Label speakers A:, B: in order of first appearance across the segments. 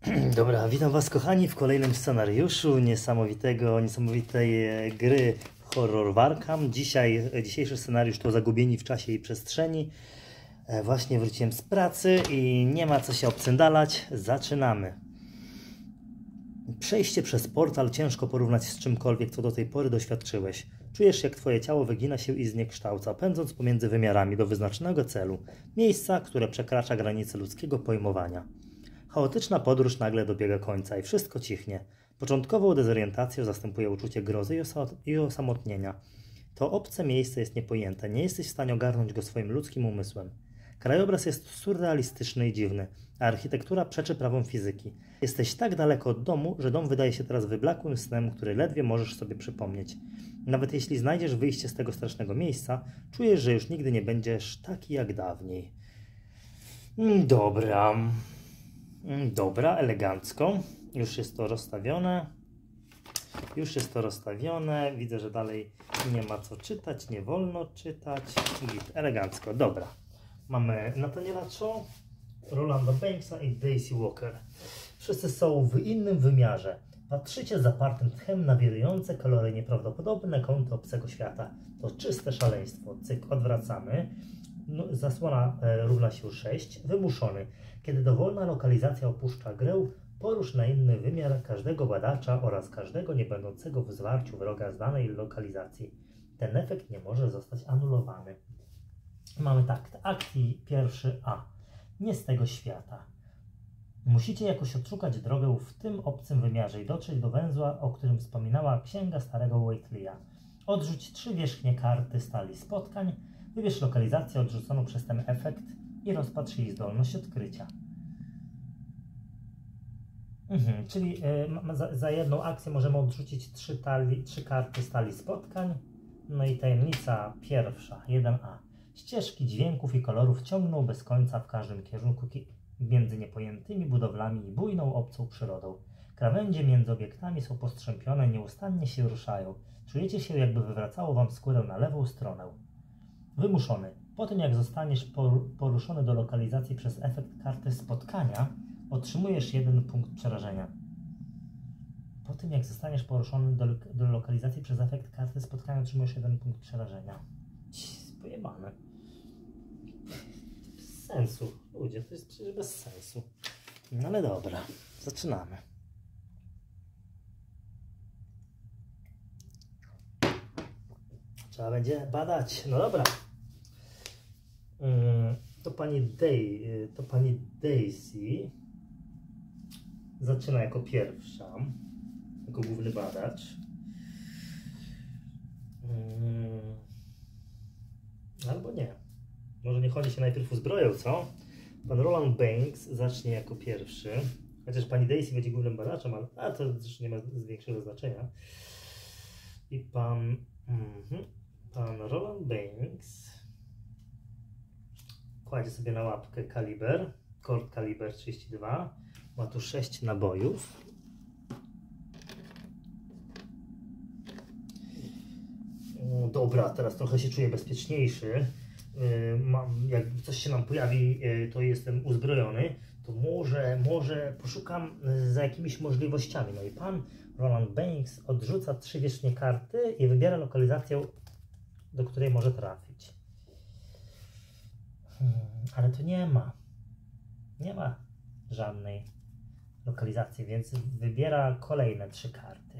A: Dobra, witam Was kochani w kolejnym scenariuszu niesamowitej gry Horror Warkham. Dzisiejszy scenariusz to Zagubieni w czasie i przestrzeni. Właśnie wróciłem z pracy i nie ma co się obcyndalać. Zaczynamy. Przejście przez portal ciężko porównać z czymkolwiek, co do tej pory doświadczyłeś. Czujesz, jak Twoje ciało wygina się i zniekształca, pędząc pomiędzy wymiarami do wyznaczonego celu. Miejsca, które przekracza granice ludzkiego pojmowania. Chaotyczna podróż nagle dobiega końca i wszystko cichnie. Początkową dezorientację zastępuje uczucie grozy i osamotnienia. To obce miejsce jest niepojęte, nie jesteś w stanie ogarnąć go swoim ludzkim umysłem. Krajobraz jest surrealistyczny i dziwny, a architektura przeczy prawom fizyki. Jesteś tak daleko od domu, że dom wydaje się teraz wyblakłym snem, który ledwie możesz sobie przypomnieć. Nawet jeśli znajdziesz wyjście z tego strasznego miejsca, czujesz, że już nigdy nie będziesz taki jak dawniej. Dobra, elegancko. Już jest to rozstawione. Widzę, że dalej nie ma co czytać, nie wolno czytać. Elegancko, dobra. Mamy Nathaniela Cho, Rolanda Banksa i Daisy Walker. Wszyscy są w innym wymiarze. Patrzycie z zapartym tchem na wirujące kolory nieprawdopodobne kąty obcego świata. To czyste szaleństwo. Cyk, odwracamy. Zasłona równa się 6. Wymuszony. Kiedy dowolna lokalizacja opuszcza grę, porusz na inny wymiar każdego badacza oraz każdego nie będącego w zwarciu wroga z danej lokalizacji. Ten efekt nie może zostać anulowany. Mamy tak, akcji pierwszy A. Nie z tego świata. Musicie jakoś odszukać drogę w tym obcym wymiarze i dotrzeć do węzła, o którym wspominała księga starego Whateleya. Odrzuć 3 wierzchnie karty stali spotkań, wybierz lokalizację odrzuconą przez ten efekt i rozpatrz jej zdolność odkrycia. Czyli za jedną akcję możemy odrzucić 3 karty stali spotkań. No i tajemnica pierwsza, 1A. Ścieżki dźwięków i kolorów ciągną bez końca w każdym kierunku między niepojętymi budowlami i bujną obcą przyrodą. Krawędzie między obiektami są postrzępione, nieustannie się ruszają. Czujecie się, jakby wywracało wam skórę na lewą stronę. Wymuszony. Po tym, jak zostaniesz poruszony do lokalizacji przez efekt karty spotkania, otrzymujesz 1 punkt przerażenia. Po tym, jak zostaniesz poruszony do lokalizacji przez efekt karty spotkania, otrzymujesz 1 punkt przerażenia. Pojebane. Bez sensu. Ludzie, to jest przecież bez sensu. No ale dobra, zaczynamy. Trzeba będzie badać. No dobra. To pani Daisy zaczyna jako pierwsza, jako główny badacz. Albo nie. Może nie chodzi się najpierw uzbroją, co? Pan Roland Banks zacznie jako pierwszy. Chociaż pani Daisy będzie głównym badaczem, ale to zresztą nie ma większego znaczenia. I pan Roland Banks kładzie sobie na łapkę kaliber, Colt kaliber 32. Ma tu 6 nabojów. Dobra, teraz trochę się czuję bezpieczniejszy. Jak coś się nam pojawi, to jestem uzbrojony, to może poszukam za jakimiś możliwościami. No i pan Roland Banks odrzuca 3 wierzchnie karty i wybiera lokalizację, do której może trafić. Ale tu nie ma żadnej lokalizacji, więc wybiera kolejne 3 karty.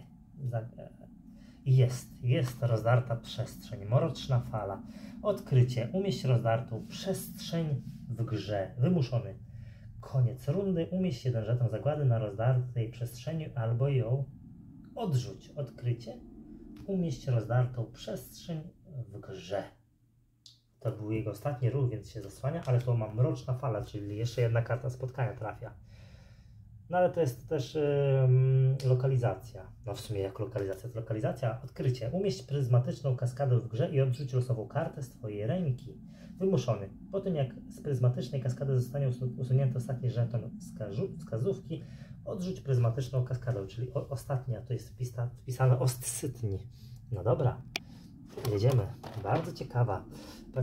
A: Jest rozdarta przestrzeń, mroczna fala. Odkrycie. Umieść rozdartą przestrzeń w grze. Wymuszony. Koniec rundy. Umieść 1 żeton zagłady na rozdartej przestrzeni albo ją odrzuć. Odkrycie. Umieść rozdartą przestrzeń w grze. To był jego ostatni ruch, więc się zasłania, ale to ma mroczna fala, czyli jeszcze 1 karta spotkania trafia. No ale to jest też lokalizacja. No w sumie jak lokalizacja to lokalizacja. Odkrycie. Umieść pryzmatyczną kaskadę w grze i odrzuć losową kartę z twojej ręki. Wymuszony. Po tym jak z pryzmatycznej kaskady zostanie usunięty ostatni żeton wskazówki, odrzuć pryzmatyczną kaskadę, czyli ostatnia, to jest wpisane ostsytni. No dobra, jedziemy. Bardzo ciekawa.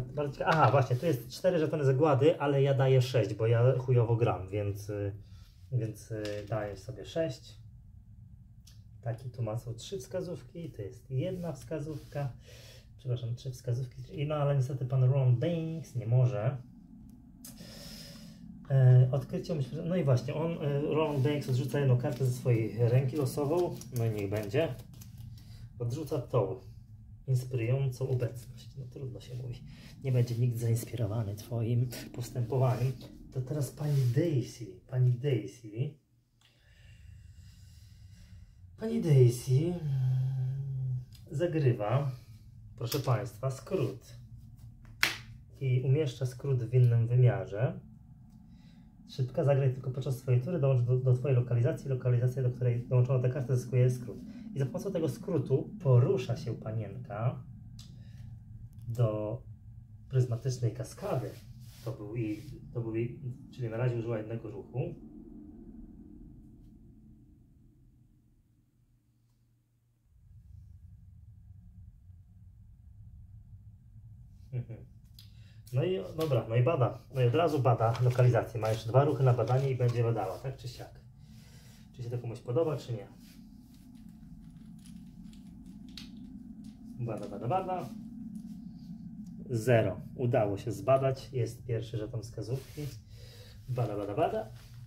A: Aha, właśnie, tu jest 4 żetony zagłady, ale ja daję 6, bo ja chujowo gram, więc więc daję sobie 6. Taki tu ma są 3 wskazówki, to jest 1 wskazówka. Przepraszam, 3 wskazówki. No ale niestety pan Roland Banks nie może. Odkrycie, myślę, że... No i właśnie, Roland Banks odrzuca jedną kartę ze swojej ręki losową. No i niech będzie. Odrzuca tą inspirującą obecność. No trudno się mówi. Nie będzie nikt zainspirowany twoim postępowaniem. To teraz pani Daisy. Pani Daisy zagrywa, proszę państwa, skrót. I umieszcza skrót w innym wymiarze. Szybka, zagraj tylko podczas swojej tury, dołącz do twojej lokalizacji. Lokalizacja, do której dołączono tę kartę, zyskuje skrót. I za pomocą tego skrótu porusza się panienka do pryzmatycznej kaskady. Czyli na razie użyła jednego ruchu. No i dobra, no i bada. No i od razu bada lokalizację. Ma jeszcze 2 ruchy na badanie i będzie badała, tak czy siak. Czy się to komuś podoba, czy nie? Bada. 0. Udało się zbadać. Jest pierwszy żeton wskazówki. Bada.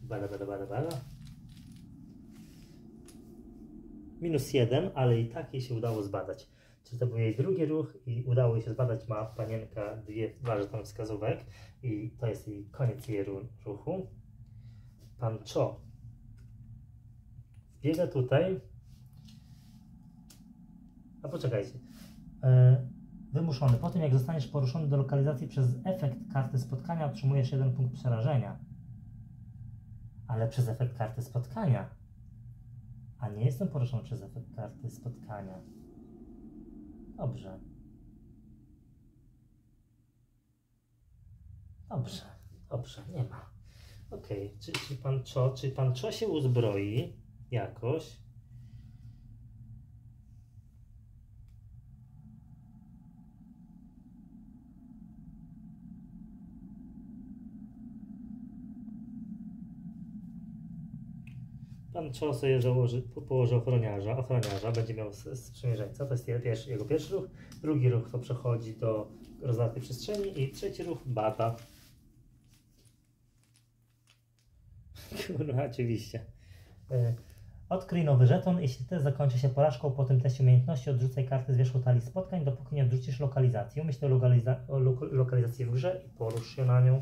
A: -1, ale i tak jej się udało zbadać. Czyli to był jej drugi ruch i udało jej się zbadać. Ma panienka 2 żetony wskazówek i to jest jej koniec jej ruchu. Pan Cho wbiega tutaj. A poczekajcie. Wymuszony. Po tym jak zostaniesz poruszony do lokalizacji przez efekt karty spotkania, otrzymujesz 1 punkt przerażenia. Ale przez efekt karty spotkania. A nie jestem poruszony przez efekt karty spotkania. Dobrze. Dobrze, nie ma. Okej, czy pan Cho się uzbroi jakoś? Pan Cho sobie położy ochroniarza, będzie miał sprzymierzeńca, to jest jego pierwszy ruch, drugi ruch to przechodzi do rozdartej przestrzeni i trzeci ruch bada. Kurwa, oczywiście. Odkryj nowy żeton, jeśli test zakończy się porażką po tym teście umiejętności, odrzucaj karty z wierzchu talii spotkań, dopóki nie odrzucisz lokalizacji. Umyśl o lokalizacji w grze i porusz się na nią.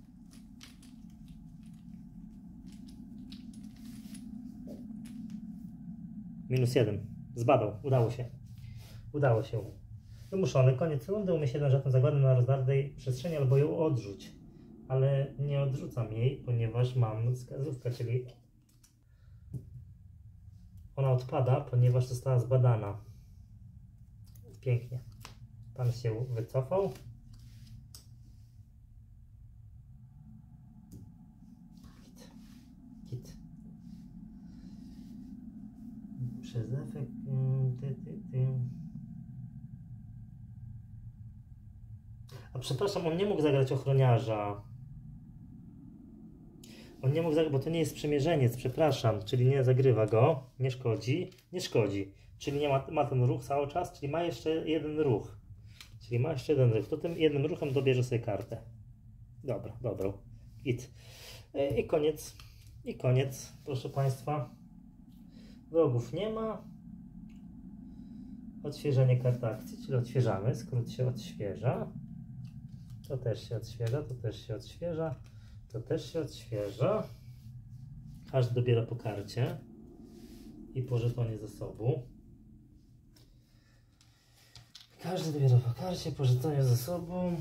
A: -1. Zbadał. Udało się. Wymuszony. Koniec rundy. Umyśl 1 żeton zagłady na rozdartej przestrzeni albo ją odrzuć. Ale nie odrzucam jej, ponieważ mam wskazówkę, czyli ona odpada, ponieważ została zbadana. Pięknie. Pan się wycofał. Git. Przez efekt... A przepraszam, on nie mógł zagrać ochroniarza. On nie mógł zagrać, bo to nie jest sprzymierzeniec, przepraszam. Czyli nie zagrywa go, nie szkodzi. Czyli nie ma ten ruch cały czas, czyli ma jeszcze jeden ruch. To tym jednym ruchem dobierze sobie kartę. Dobra. Git. I koniec, proszę Państwa. Wrogów nie ma. Odświeżenie kart akcji, czyli odświeżamy. Skrót się odświeża. To też się odświeża, to też się odświeża. Każdy dobiera po karcie i po żetonie zasobu. Każdy dobiera po karcie, po żetonie zasobu.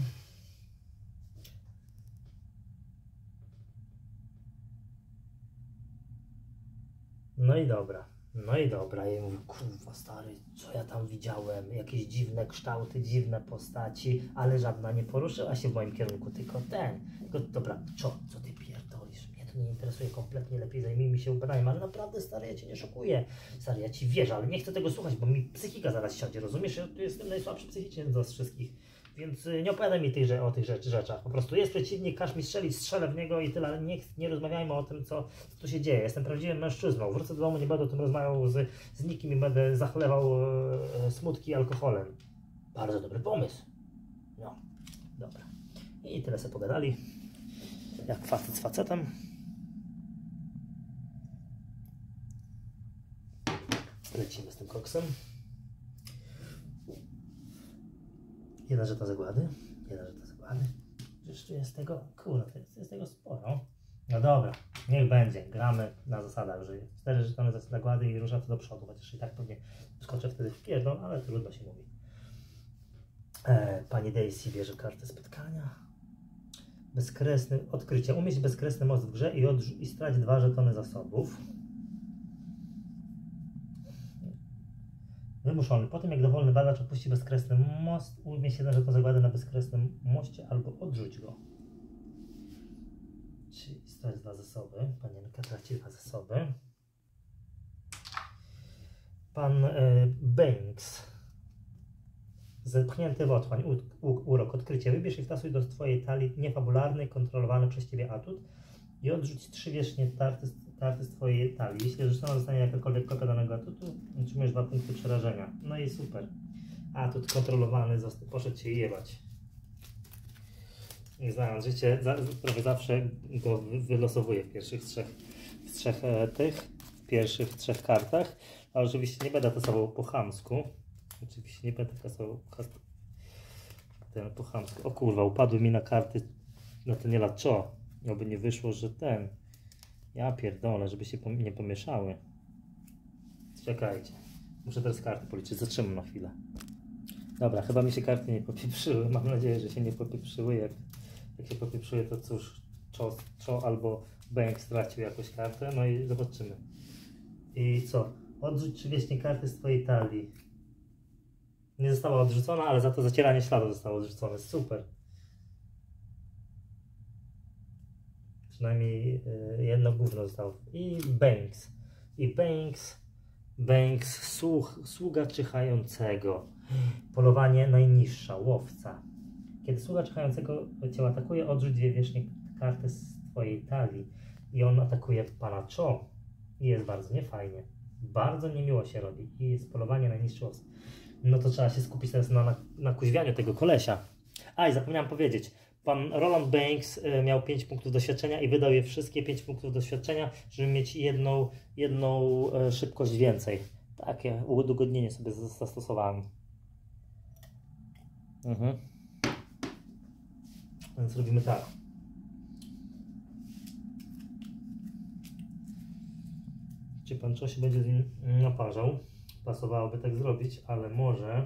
A: No i dobra. Ja mówię, kurwa stary, co ja tam widziałem? Jakieś dziwne kształty, dziwne postaci, ale żadna nie poruszyła się w moim kierunku, tylko dobra, co ty pierdolisz? Mnie to nie interesuje kompletnie, lepiej zajmijmy się ubadaniem, ale naprawdę stary, ja cię nie szokuję. Stary, ja ci wierzę, ale nie chcę tego słuchać, bo mi psychika zaraz siądzie, rozumiesz? Ja tu jestem najsłabszy psychicznie z was wszystkich. Więc nie opowiadaj mi o tych rzeczach. Po prostu jest przeciwnik, każ mi strzelić, strzelę w niego i tyle. Nie rozmawiajmy o tym, co tu się dzieje. Jestem prawdziwym mężczyzną. Wrócę do domu, nie będę o tym rozmawiał z nikim i będę zachlewał smutki alkoholem. Bardzo dobry pomysł. No, dobra. I tyle sobie pogadali. Jak facet z facetem. Lecimy z tym koksem. Jedna żeta zagłady. Jeszcze jest tego, kurde, jest tego sporo. No dobra, niech będzie. Gramy na zasadach, że 4 żetony zagłady i rusza to do przodu. Chociaż i tak pewnie skoczę wtedy w pierdol, ale trudno się mówi. Pani Daisy bierze kartę spotkania. Bezkresny, odkrycie. Umieść bezkresny most w grze i strać 2 żetony zasobów. Wymuszony. Po tym jak dowolny badacz opuści bezkresny most, umieść 1 żeton zagłady na bezkresnym moście albo odrzuć go. Czyli strać 2 zasoby. Panienka traci 2 zasoby. Pan Banks. Zepchnięty w otchłań. Urok. Odkrycie. Wybierz i wtasuj do twojej talii niefabularny, kontrolowany przez ciebie atut i odrzuć 3 wierzchnie karty z twojej talii. Jeśli rzucona zostanie jakakolwiek kopia danego atutu, otrzymujesz 2 punkty przerażenia. No i super. Atut kontrolowany poszedł się jebać. Nie znając życie, prawie zawsze go wylosowuję w pierwszych trzech kartach. A oczywiście nie będę tasował po chamsku. Oczywiście nie będę tasował po chamsku. O kurwa, upadły mi na karty. No to nie laczo. Oby nie wyszło, że ten. Ja pierdolę, żeby się nie pomieszały. Czekajcie. Muszę teraz karty policzyć. Zatrzymam na chwilę. Dobra, chyba mi się karty nie popieprzyły. Mam nadzieję, że się nie popieprzyły. Jak się popieprzyły, to cóż, Cho albo Bank stracił jakąś kartę. No i zobaczymy. I co? Odrzuć 3 wiecznie karty z twojej talii. Nie została odrzucona, ale za to zacieranie śladu zostało odrzucone. Super. Przynajmniej jedno gówno zostało. I Banks, sługa czyhającego. Polowanie najniższa, łowca. Kiedy sługa czyhającego cię atakuje, odrzuć 2 wierzchnie karty z twojej talii. I on atakuje pana Cho. I jest bardzo niefajnie. Bardzo niemiło się robi. I jest polowanie najniższy łowca. No to trzeba się skupić teraz na kuźwianiu tego kolesia. A i zapomniałem powiedzieć. Pan Roland Banks miał 5 punktów doświadczenia i wydał je wszystkie 5 punktów doświadczenia, żeby mieć jedną szybkość więcej. Takie udogodnienie sobie zastosowałem. Więc robimy tak. Czy pan Cho się będzie z nim naparzał? Pasowałoby tak zrobić, ale może...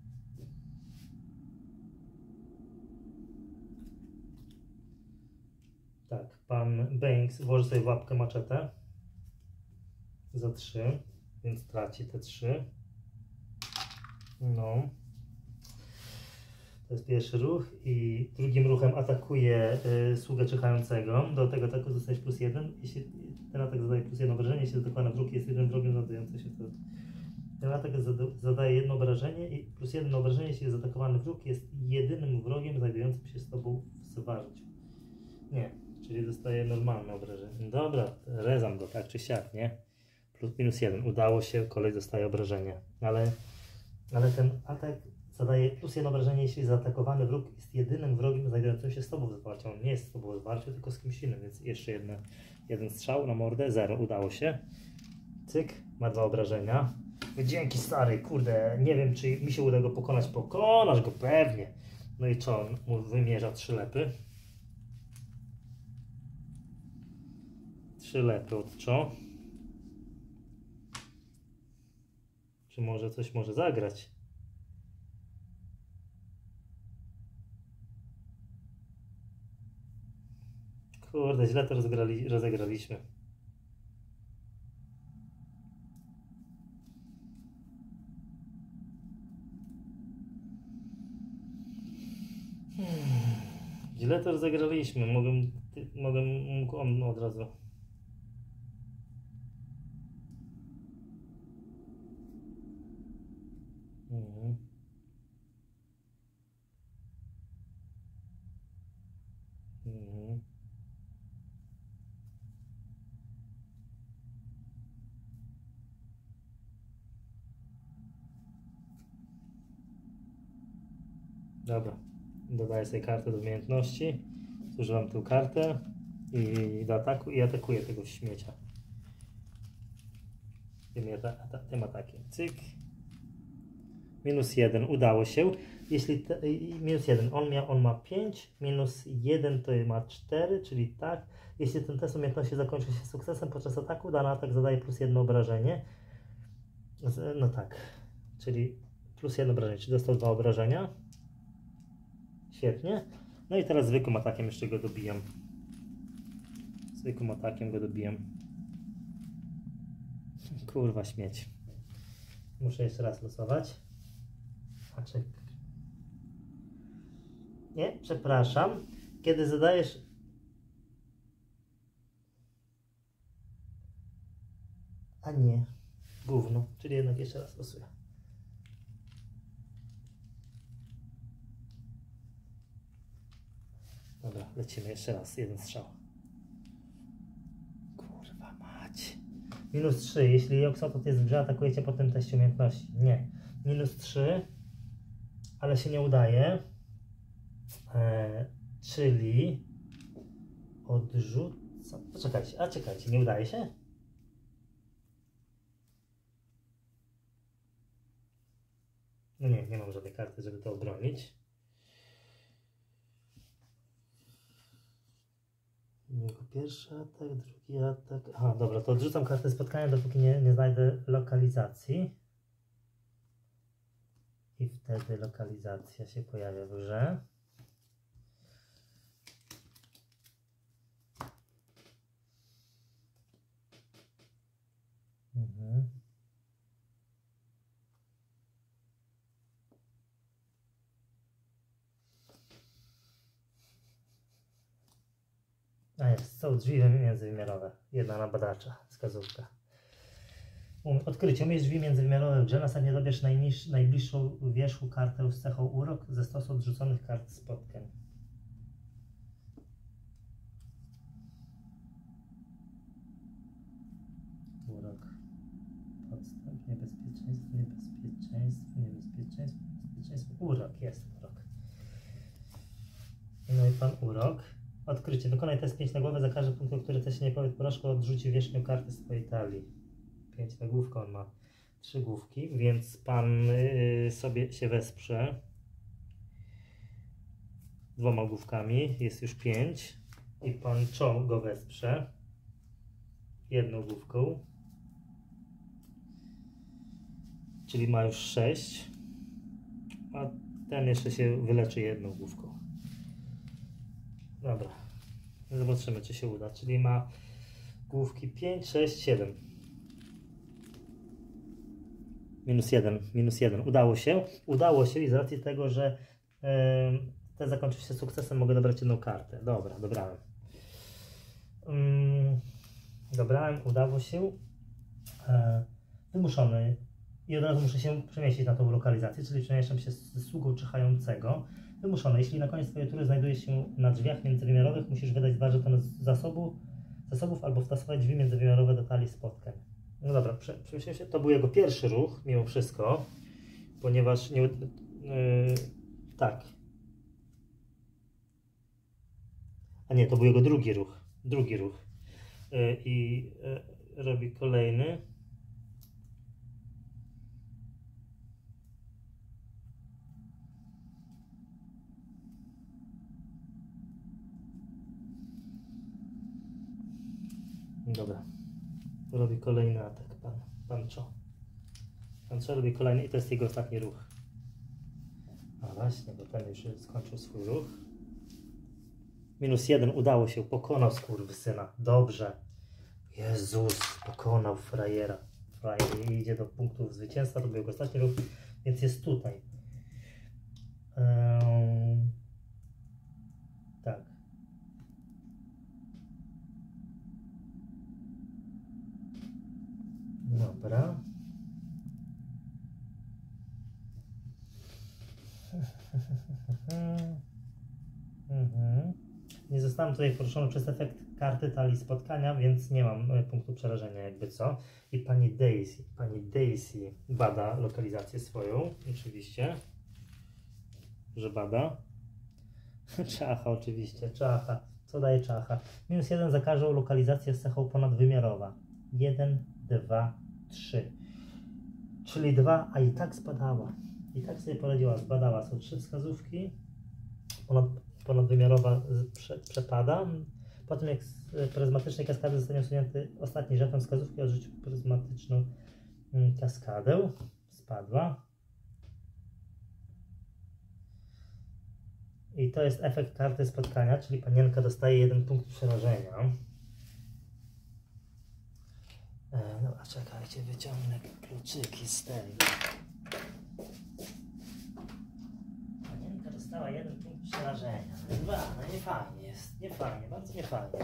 A: Tak, pan Banks włoży sobie w łapkę maczetę za 3, więc traci te 3. No. To jest pierwszy ruch i drugim ruchem atakuje sługę czyhającego. Do tego ataku dostajesz +1. Jeśli ten atak zadaje +1 obrażenie, jeśli zatakowany wróg jest jednym wrogiem znajdującym się wtedy. Ten atak zadaje 1 obrażenie i +1 obrażenie, jeśli zaatakowany wróg jest jedynym wrogiem znajdującym się z tobą w zwarciu. Nie, czyli dostaje normalne obrażenie. Dobra, rezam go tak czy siak, nie? +1. Udało się, kolej dostaje obrażenie. Ale ten atak zadaje +1 obrażenie, jeśli zaatakowany wróg jest jedynym wrogiem znajdującym się z tobą w zwarciu. On nie jest z tobą w zwarciu, tylko z kimś innym, więc jeszcze jeden strzał na mordę, 0. Udało się. Cyk, ma 2 obrażenia. Dzięki stary, kurde, nie wiem czy mi się uda go pokonać. Pokonasz go pewnie. No i co, on mu wymierza 3 lepy. 3 lepy od Cho. Czy może coś może zagrać? Kurde, źle to rozegraliśmy. Źle to rozegraliśmy. Mógł on od razu. Dobra, dodaję sobie kartę do umiejętności, zużywam tę kartę i do ataku i atakuję tego śmiecia. Tym atakiem. Cyk. -1, udało się. Jeśli -1, on ma 5, -1 to ma 4, czyli tak. Jeśli ten test umiejętności zakończy się sukcesem podczas ataku, dany atak zadaje +1 obrażenie. No tak, czyli +1 obrażenie, czyli dostał 2 obrażenia. Świetnie. No i teraz zwykłym atakiem jeszcze go dobijam. Zwykłym atakiem go dobijam. Kurwa śmieć. Muszę jeszcze raz losować. Nie, przepraszam. Kiedy zadajesz... A nie. Gówno. Czyli jednak jeszcze raz losuję. Dobra, lecimy jeszcze raz. Jeden strzał. Kurwa mać. -3. Jeśli Yogg-Sothoth jest w grze, atakujecie po tym teście umiejętności. Nie. -3. Ale się nie udaje. Czyli odrzucam. Poczekajcie, czekajcie, nie udaje się? No nie mam żadnej karty, żeby to obronić. Jego pierwszy atak, drugi atak. Aha, dobra, to odrzucam kartę spotkania, dopóki nie znajdę lokalizacji. I wtedy lokalizacja się pojawia w grze. A jest, są drzwi międzywymiarowe. Jedna na badacza, wskazówka. Odkrycie. Umiesz drzwi międzywymiarowe w grze. Następnie dobierz najbliższą wierzchu kartę z cechą urok ze stosu odrzuconych kart spotkań. Urok. Podstęp. Niebezpieczeństwo, niebezpieczeństwo, niebezpieczeństwo, niebezpieczeństwo. Urok. Jest urok. No i pan urok. Odkrycie. Wykonaj test 5 na głowę. Za każdy punkt, który test się nie powie porażką, odrzuci wierzchnią kartę swojej talii. 5 na główkę, on ma 3 główki, więc pan sobie się wesprze 2 główkami, jest już 5 i pan Cho go wesprze 1 główką, czyli ma już 6, a ten jeszcze się wyleczy 1 główką. Dobra, zobaczymy, czy się uda, czyli ma główki 5, 6, 7. -1. Udało się i z racji tego, że ten zakończył się sukcesem, mogę dobrać jedną kartę. Dobra, dobrałem. Dobrałem, udało się. Wymuszony. I od razu muszę się przemieścić na tą lokalizację, czyli przemieszczam się z sługą czyhającego. Wymuszony. Jeśli na koniec twojej tury znajdujesz się na drzwiach międzywymiarowych, musisz wydać 2 żetony zasobów albo wtasować drzwi międzywymiarowe do talii spotkań. No dobra, przemyślałem się, to był jego pierwszy ruch, mimo wszystko, ponieważ nie... tak. A nie, to był jego drugi ruch. Robi kolejny. Dobra. Robi kolejny atak, pan Cho. Pan Cho robi kolejny i to jest jego ostatni ruch. A właśnie, bo ten już skończył swój ruch. -1, udało się, pokonał skurwysyna. Dobrze. Jezus, pokonał frajera. Frajer idzie do punktów zwycięstwa, to był jego ostatni ruch, więc jest tutaj. Tak. Dobra. Nie zostałem tutaj poruszony przez efekt karty talii spotkania, więc nie mam punktu przerażenia jakby co. I pani Daisy bada lokalizację swoją, oczywiście. że bada. Czacha oczywiście, czacha. Co daje czacha? -1 za każdą lokalizację z cechą ponadwymiarowa. 1, 2, 3. Czyli 2, a i tak zbadała. I tak sobie poradziła, zbadała. Są 3 wskazówki. Ponadwymiarowa przepada. Po tym jak z pryzmatycznej kaskady zostanie usunięty ostatni żeton wskazówki, odrzucił pryzmatyczną kaskadę. Spadła. I to jest efekt karty spotkania, czyli panienka dostaje 1 punkt przerażenia. Dobra, czekajcie, wyciągnę kluczyki z tego. Panienka dostała 1 punkt przerażenia. 2, no nie fajnie jest, nie fajnie, bardzo nie fajnie.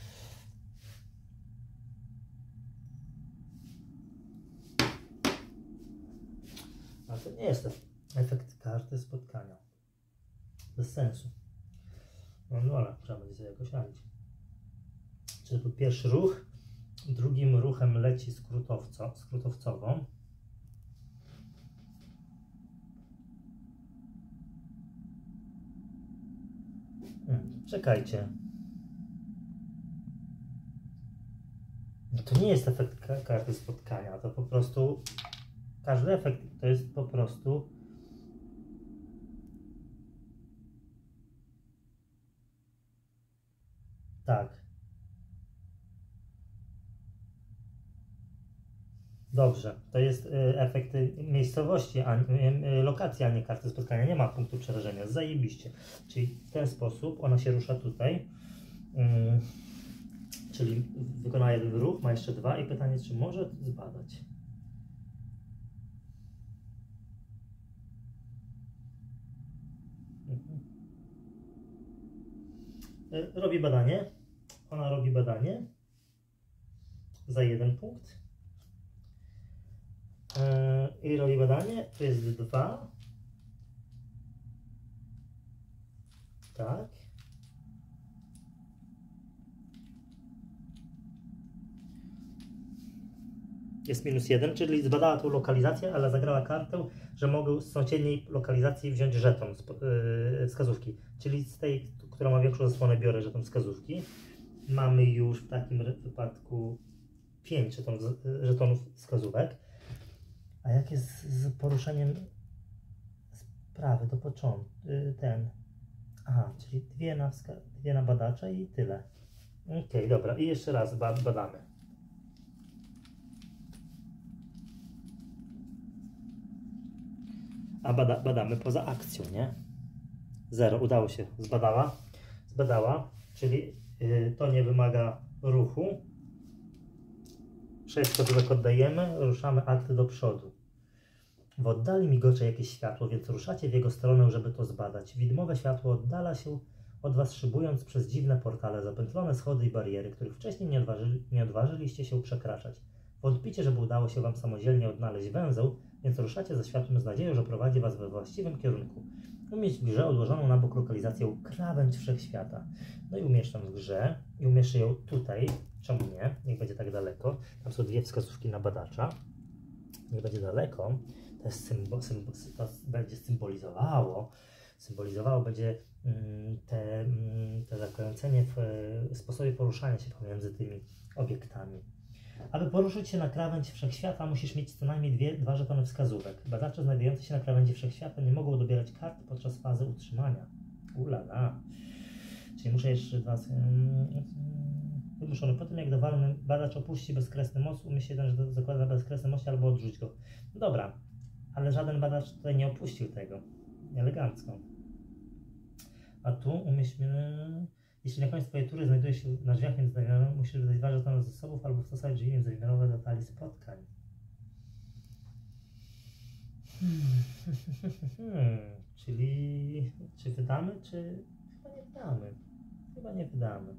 A: Ale to nie jest efekt karty spotkania. Bez sensu. No dobra, trzeba będzie sobie jakoś radzić. Czyli to pierwszy ruch, drugim ruchem leci skrótowcową. Czekajcie. No to nie jest efekt karty spotkania, to po prostu każdy efekt to jest po prostu tak. Dobrze, to jest efekt miejscowości, lokacji, a nie karty spotkania. Nie ma punktu przerażenia. Zajebiście. Czyli w ten sposób ona się rusza tutaj. Czyli wykona 1 ruch, ma jeszcze 2 i pytanie, czy może zbadać. Robi badanie. Ona robi badanie za 1 punkt. I robi badanie. Tu jest 2. Tak. Jest -1, czyli zbadała tą lokalizację, ale zagrała kartę, że mogę z sąsiedniej lokalizacji wziąć żeton wskazówki. Czyli z tej, która ma większą zasłonę, biorę żeton wskazówki. Mamy już w takim wypadku 5 żetonów wskazówek. A jak jest z poruszeniem sprawy do początku? Aha, czyli 2 na badacza i tyle. Ok, dobra. I jeszcze raz badamy. A badamy poza akcją, nie? 0, udało się. Zbadała, czyli to nie wymaga ruchu. 6 wskazówek oddajemy, ruszamy akt do przodu. W oddali migocze jakieś światło, więc ruszacie w jego stronę, żeby to zbadać. Widmowe światło oddala się od was, szybując przez dziwne portale, zapętlone schody i bariery, których wcześniej nie odważyliście się przekraczać. Wątpicie, żeby udało się wam samodzielnie odnaleźć węzeł, więc ruszacie za światłem z nadzieją, że prowadzi was we właściwym kierunku. Umieść w grze odłożoną na bok lokalizację krawędź wszechświata. No i umieszczam w grze i umieszczę ją tutaj. Czemu nie? Niech będzie tak daleko. Tam są 2 wskazówki na badacza. Niech będzie daleko. To jest to będzie symbolizowało będzie te zakręcenie w sposobie poruszania się pomiędzy tymi obiektami. Aby poruszyć się na krawędź wszechświata, musisz mieć co najmniej 2 żetony wskazówek. Badacze znajdujące się na krawędzi wszechświata nie mogą dobierać kart podczas fazy utrzymania. Ulala. Czyli muszę jeszcze 2... Wymuszony. Po tym jak dowolny badacz opuści bezkresny most, umieść się ten, że zakłada bezkresny most albo odrzuć go. Dobra, ale żaden badacz tutaj nie opuścił tego. Elegancko. A tu umieśćmy... Jeśli na końcu twojej tury znajduje się na drzwiach międzywymiarowych, musisz wydać 2 żetony z zasobów albo wstosować drzwi międzywymiarowe do talii spotkań. Czyli... Czy wydamy, czy... Chyba nie wydamy. Chyba nie wydamy.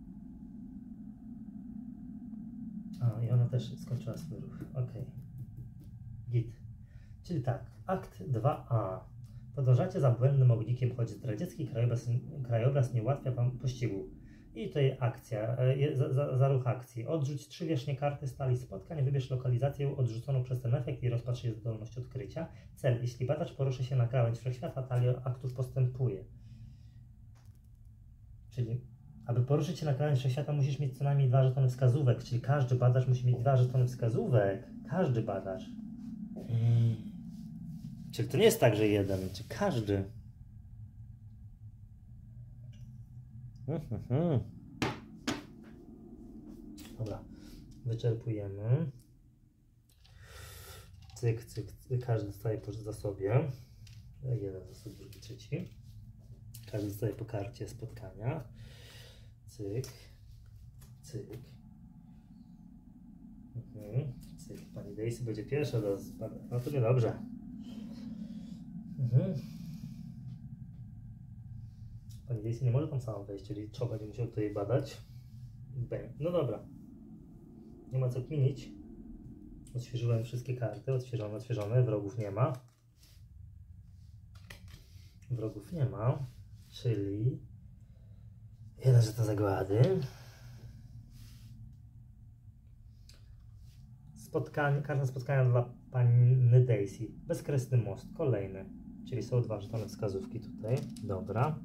A: A, i ona też skończyła swój ruch. Ok. Git. Czyli tak, akt 2a. Podążacie za błędnym ognikiem, choć zdradziecki krajobraz nie ułatwia wam pościgu. I tutaj akcja, za ruch akcji. Odrzuć 3 wierzchnie karty stali spotkań, wybierz lokalizację odrzuconą przez ten efekt i rozpatrz jej zdolność odkrycia. Cel. Jeśli badacz poruszy się na krawędź wszechświata, talia aktów postępuje. Czyli, aby poruszyć się na krawędź wszechświata, musisz mieć co najmniej 2 żetony wskazówek, czyli każdy badacz musi mieć 2 żetony wskazówek. Każdy badacz. Czyli to nie jest tak, że jeden, czy każdy. Dobra, wyczerpujemy. Cyk, cyk, cyk. Każdy dostaje po zasobie. Jeden zasób, drugi, trzeci. Każdy dostaje po karcie spotkania. Cyk, cyk. Cyk. Pani Daisy będzie pierwsza do zbadania. No to niedobrze. Pani Daisy nie może tam sama wejść, czyli Cho będzie musiał tutaj badać. No dobra. Nie ma co kminić. Odświeżyłem wszystkie karty. Odświeżone. Wrogów nie ma. Wrogów nie ma. Czyli jeden żeton zagłady. Karta spotkania dla Panny Daisy. Bezkresny most. Kolejny. Czyli są 2 żetony wskazówki tutaj. Dobra.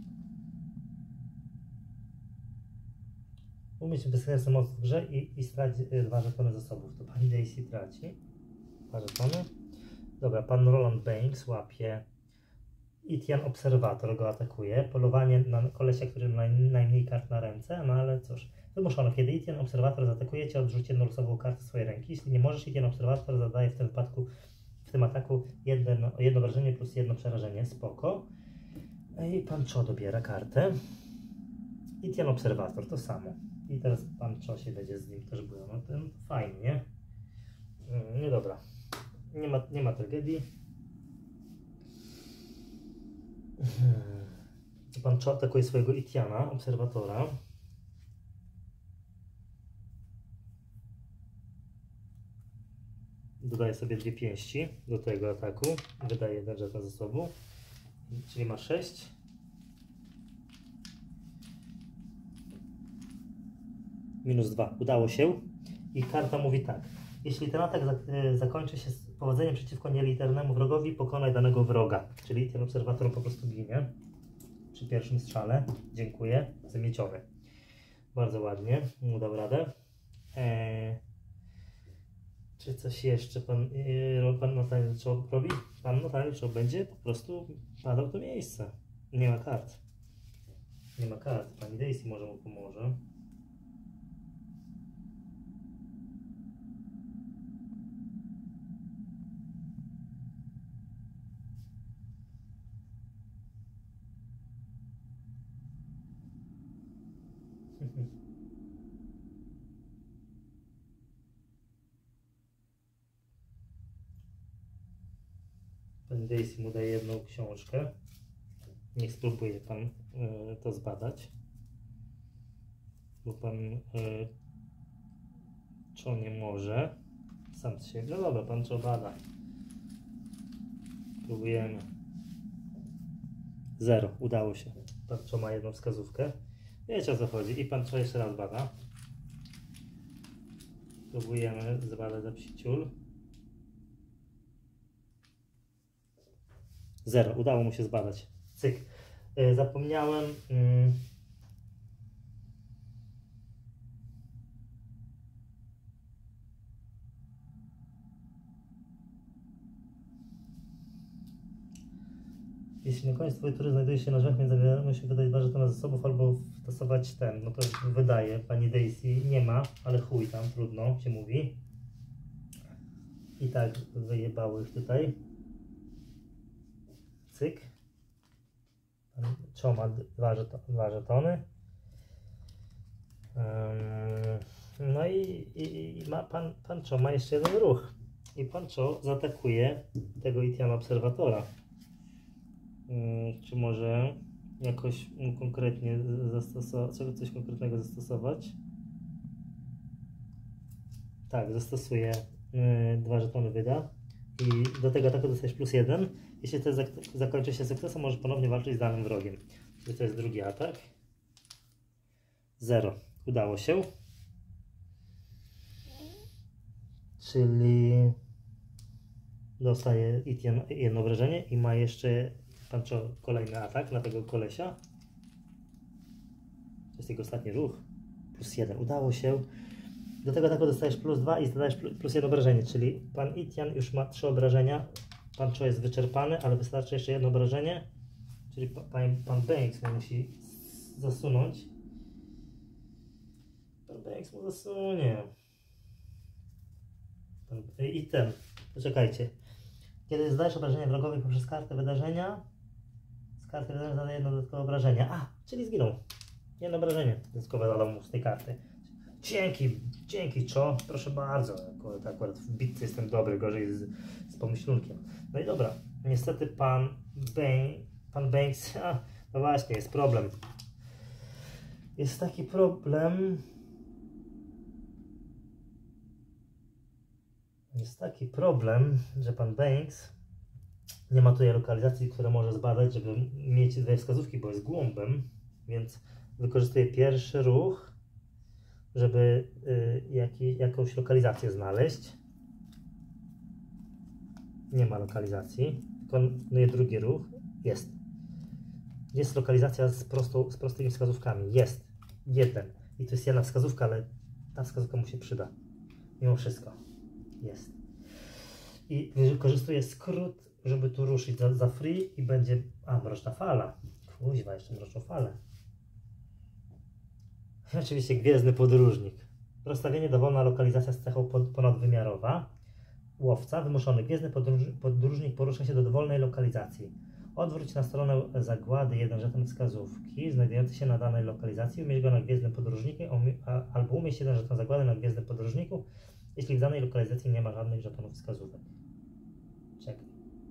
A: Umieć bezkresny most w grze i straci 2 żetony zasobów. To Pani Daisy traci 2 żetony. Dobra, pan Roland Banks łapie. Itian Obserwator go atakuje. Polowanie na kolesia, który ma najmniej kart na ręce. No ale cóż. Wymuszono. Kiedy Itian Obserwator zaatakuje cię, odrzuć jedną losową kartę swojej ręki. Jeśli nie możesz, Itian Obserwator zadaje w tym ataku jedno wrażenie plus 1 przerażenie. Spoko. I pan Cho dobiera kartę. Itian Obserwator to samo. I teraz pan Cho się będzie z nim też było. No to fajnie, nie? Nie dobra. Nie ma tragedii. Pan Cho atakuje swojego Itiana, Obserwatora. Dodaje sobie 2 pięści do tego ataku. Wydaje 1 żeton ze sobą. Czyli ma 6. -2. Udało się. I karta mówi tak. Jeśli ten atak zakończy się z powodzeniem przeciwko nieliternemu wrogowi, pokonaj danego wroga. Czyli ten obserwator po prostu ginie. Przy pierwszym strzale. Dziękuję. Zamieciony. Bardzo ładnie. Dał radę. Czy coś jeszcze pan notariusz robi? Pan notariusz będzie po prostu padał w to miejsce. Nie ma kart. Nie ma kart. Pani Daisy może mu pomoże. Pan Daisy mu daje jedną książkę. Niech spróbuje pan to zbadać. Bo pan Cho nie może. Sam z siebie. No dobra, pan Cho bada. Próbujemy. 0. Udało się. Pan Cho ma jedną wskazówkę. Wiecie o co chodzi. I pan Cho jeszcze raz bada. Próbujemy zbadać za psi ciul. 0. Udało mu się zbadać. Cyk. Zapomniałem. Jeśli na koniec twojej tury znajduje się na drzwiach między granami, musi wydać 2 żetony zasobów albo stosować ten. No to wydaje. Pani Daisy nie ma, ale chuj tam, trudno się mówi. I tak wyjebały ich tutaj. Cyk. Pan Cho ma 2 żetony. No i ma pan Cho ma jeszcze jeden ruch. I pan Cho zaatakuje tego Itiana Obserwatora. Czy może jakoś konkretnie coś konkretnego zastosować? Tak, zastosuje 2 żetony wyda. I do tego ataku dostajesz +1. Jeśli to zakończy się sukcesem, możesz ponownie walczyć z danym wrogiem. Czyli to jest drugi atak. 0. Udało się. Czyli dostaje jedno obrażenie i ma jeszcze Pancho kolejny atak na tego kolesia. To jest jego ostatni ruch. Plus 1. Udało się. Do tego ataku dostajesz plus 2 i zadajesz plus 1 obrażenie, czyli pan Itian już ma 3 obrażenia. Pancho jest wyczerpany, ale wystarczy jeszcze jedno obrażenie. Czyli pan Banks mu musi zasunąć. Pan Banks mu zasunie. I ten. Poczekajcie. Kiedy zdajesz obrażenie wrogowi poprzez kartę wydarzenia, z karty wydarzenia zadaje jedno dodatkowe obrażenie. Czyli zginął. Jedno obrażenie dodatkowe zadał mu z tej karty. Dzięki, Cho. Proszę bardzo. Akurat w bitce jestem dobry, gorzej z pomyślunkiem. No i dobra. Niestety pan Banks, no właśnie, jest problem. Jest taki problem. Że pan Banks nie ma tutaj lokalizacji, które może zbadać, żeby mieć dwie wskazówki, bo jest głąbem, więc wykorzystuje pierwszy ruch, żeby jakąś lokalizację znaleźć. Nie ma lokalizacji. Wykonuje drugi ruch. Jest lokalizacja z prostymi wskazówkami. Jest. Jeden. I to jest jedna wskazówka, ale ta wskazówka mu się przyda. Mimo wszystko. Jest. I wykorzystuje skrót, żeby tu ruszyć za free i będzie... Mroczna fala. Kuźwa, jeszcze mroczną falę. I oczywiście Gwiezdny Podróżnik. Rozstawienie dowolna lokalizacja z cechą ponadwymiarowa. Łowca wymuszony. Gwiezdny Podróżnik porusza się do dowolnej lokalizacji. Odwróć na stronę zagłady jeden żeton wskazówki znajdujący się na danej lokalizacji. Umieść go na Gwiezdnym Podróżniku albo umieść jeden żeton zagłady na Gwiezdnym Podróżniku, jeśli w danej lokalizacji nie ma żadnych żetonów wskazówek. Czekaj.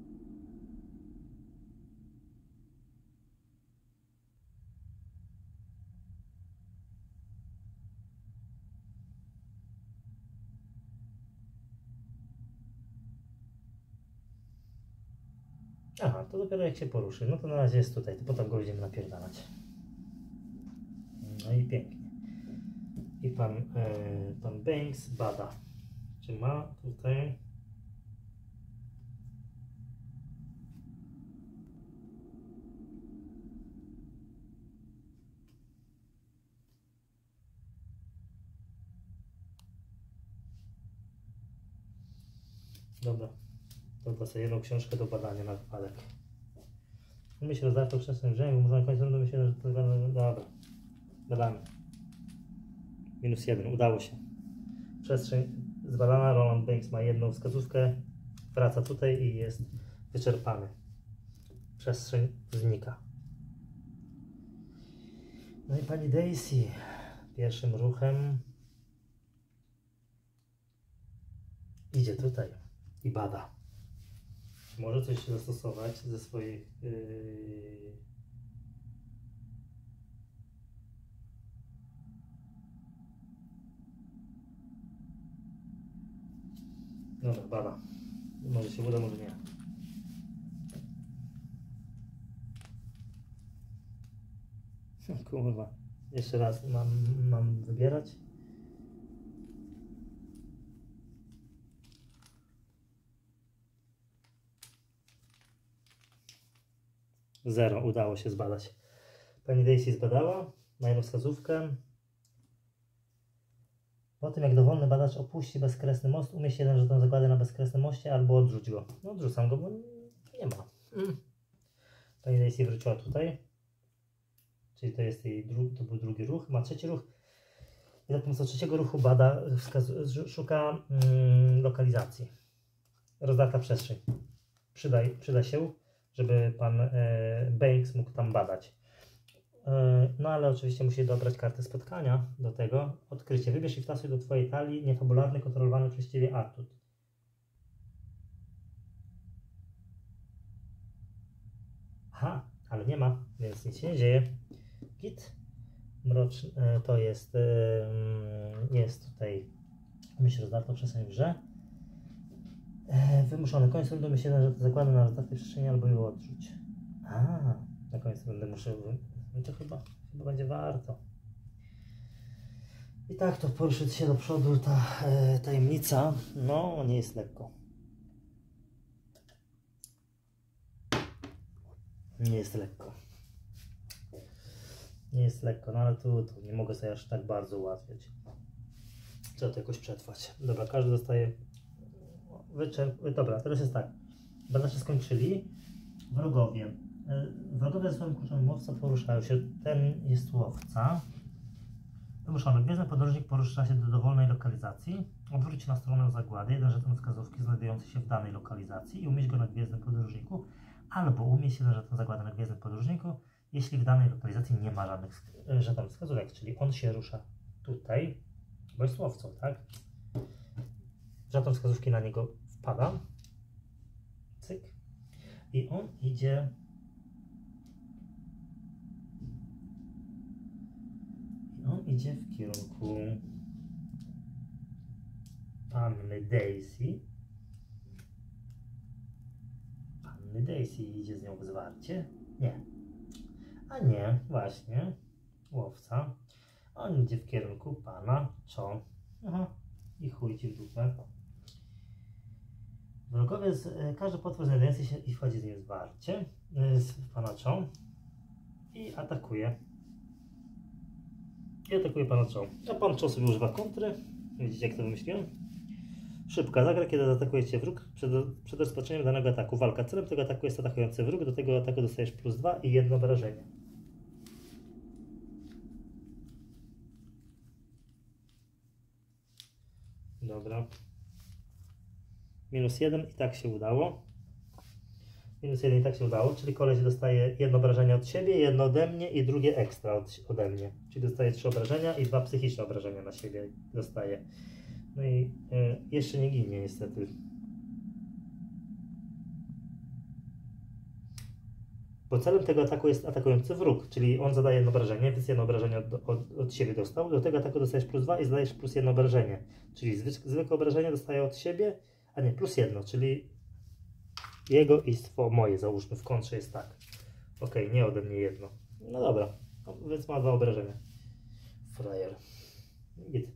A: Aha, to dopiero jak się poruszy. No to na razie jest tutaj, to potem go będziemy napierdalać. No i pięknie. I pan Banks bada. Czy ma tutaj... Dobra. To sobie jedną książkę do badania na wypadek. Myśl rozdartą przestrzeń brzegu, można na końcu rundy myśleć, że to... Dobra. Badamy. -1. Udało się. Przestrzeń zbadana. Roland Banks ma jedną wskazówkę. Wraca tutaj i jest wyczerpany. Przestrzeń znika. No i pani Daisy pierwszym ruchem idzie tutaj i bada. Może coś zastosować ze swoich... Dobra, bada. Może się uda, może nie. Kurwa. Jeszcze raz mam wybierać. Zero. Udało się zbadać. Pani Daisy zbadała. Ma jedną wskazówkę. Po tym jak dowolny badacz opuści bezkresny most, umieść jeden żeton zagłady na bezkresnym moście albo odrzuć go. No odrzucam go, bo nie ma. Pani Daisy wróciła tutaj. Czyli to jest to był drugi ruch. Ma trzeci ruch. I za pomocą trzeciego ruchu bada, szuka lokalizacji. Rozdarta przestrzeń. Przyda się, żeby pan Banks mógł tam badać. No ale oczywiście musi dobrać kartę spotkania do tego. Odkrycie. Wybierz i wtasuj do twojej talii niefabularny, kontrolowany przez ciebie atut. Aha, ale nie ma, więc nic się nie dzieje. Git. Mroczny to jest tutaj myśl rozdartą przestrzeń w grze. Wymuszony. Koniec rundy myśl jeden, że to zakłada na rozdartej przestrzeni albo ją odrzuć. Na koniec rundy muszę... No to chyba będzie warto. I tak to poruszyć się do przodu, ta tajemnica, no nie jest lekko. Nie jest lekko. Nie jest lekko, no ale tu nie mogę sobie aż tak bardzo ułatwiać. Trzeba to jakoś przetrwać. Dobra, każdy dostaje... Dobra, teraz jest tak. Badacze skończyli. Wrogowie. Wrogowie ze swoim kluczem łowca poruszają się. Ten jest łowca. Wymuszony. Gwiezdny podróżnik porusza się do dowolnej lokalizacji. Odwróć na stronę zagłady jeden żeton wskazówki znajdujący się w danej lokalizacji i umieść go na gwiezdnym podróżniku. Albo umieść jeden żeton zagłady na gwiezdnym podróżniku, jeśli w danej lokalizacji nie ma żadnych żetonów wskazówek. Czyli on się rusza tutaj, bo jest łowcą, tak? Żeton wskazówki na niego wpada. Cyk. I on idzie... idzie w kierunku Panny Daisy. Panny Daisy idzie z nią w zwarcie? Nie. A nie, właśnie. Łowca. On idzie w kierunku pana Cho. Aha. I chuj ci w dupę. Wrogowie, każdy potwór znajdujący się i wchodzi z nim w zwarcie z pana Cho i atakuje. I atakuje pana Cho. A pan Cho sobie używa kontry. Widzicie, jak to wymyśliłem? Szybka zagra, kiedy zaatakuje cię wróg przed rozpoczęciem danego ataku. Walka. Celem tego ataku jest atakujący wróg. Do tego ataku dostajesz +2 i 1 obrażenie. Dobra. -1 i tak się udało. -1 i tak się udało, czyli koleś dostaje 1 obrażenie od siebie, 1 ode mnie i drugie ekstra ode mnie. Czyli dostaje 3 obrażenia i 2 psychiczne obrażenia na siebie dostaje. No i jeszcze nie ginie niestety. Bo celem tego ataku jest atakujący wróg, czyli on zadaje 1 obrażenie, więc 1 obrażenie od siebie dostał. Do tego ataku dostajesz +2 i zadajesz +1 obrażenie. Czyli zwykłe obrażenie dostaje od siebie, a nie +1, czyli jego i moje, załóżmy, w kontrze jest tak. Ok, nie ode mnie 1. No dobra, no, więc ma 2 obrażenia. Frajer. Git.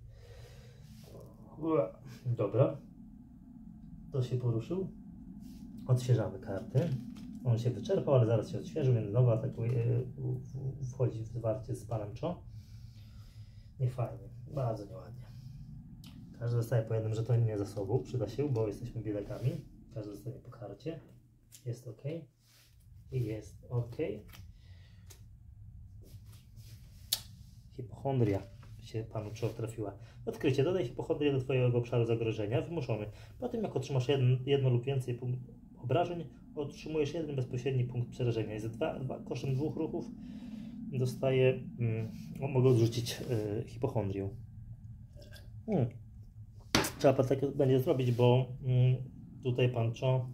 A: Dobra. To się poruszył. Odświeżamy karty. On się wyczerpał, ale zaraz się odświeżył, więc znowu atakuje, wchodzi w zwarcie z panem Cho. Nie fajnie, bardzo nieładnie. Każdy dostaje po jednym żetonie zasobu, przyda się, bo jesteśmy biedakami. Każdy dostanie po karcie. Jest ok. I jest ok. Hipochondria się panu Cho trafiła. Odkrycie. Dodaj hipochondrię do twojego obszaru zagrożenia. Wymuszony. Po tym jak otrzymasz jedno lub więcej obrażeń, otrzymujesz 1 bezpośredni punkt przerażenia. I za kosztem 2 ruchów dostaję... mogę odrzucić hipochondrię. Trzeba tak będzie zrobić, bo tutaj pan Cho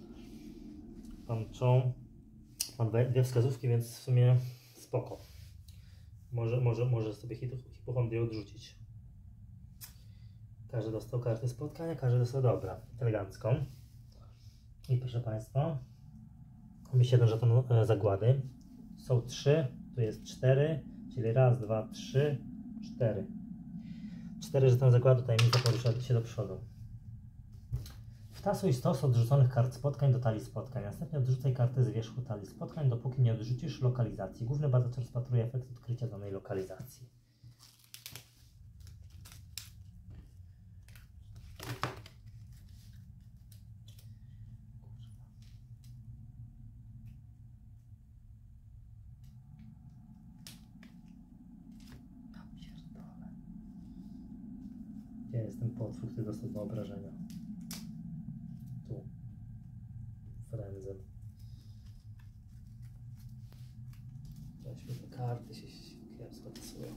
A: ma 2 wskazówki, więc w sumie spoko. Może sobie hipochondrię odrzucić. Każdy dostał kartę spotkania, każdy dostał dobra, elegancką. I proszę Państwa, mamy 7 żetonów zagłady. Są 3, tu jest 4, czyli raz, 2, 3, 4. 4 żetony zagłady, tajemnica porusza się do przodu. Wtasuj stos odrzuconych kart spotkań do talii spotkań. Następnie odrzucaj kartę z wierzchu talii spotkań, dopóki nie odrzucisz lokalizacji. Główny badacz rozpatruje efekt odkrycia danej lokalizacji. Gdzie jest ten potwór, który dostał 2 obrażenia? Tu. Frenzy. Weźmy te karty, się kiepsko tasują.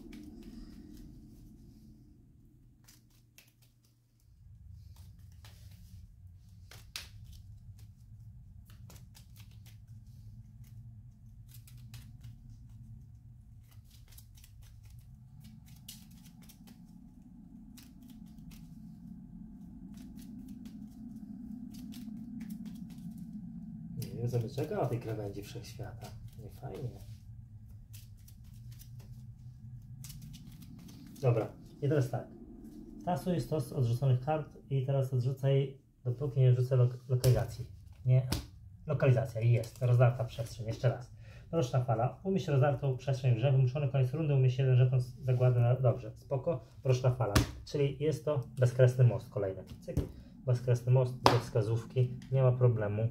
A: Nie wiem, sobie czeka na tej krawędzi wszechświata. Nie fajnie. Dobra, I teraz tak. Tasuj stos odrzuconych kart i teraz odrzucaj, dopóki nie odrzucę lokalizacji. Nie. Lokalizacja jest. Rozdarta przestrzeń. Jeszcze raz. Mroczna fala. Umieść rozdartą przestrzeń w grze. Wymuszony koniec rundy. Umieść jeden żeton zagłady na... Dobrze. Spoko. Mroczna fala. Czyli jest to bezkresny most kolejny. Cyk. Bezkresny most do wskazówki. Nie ma problemu.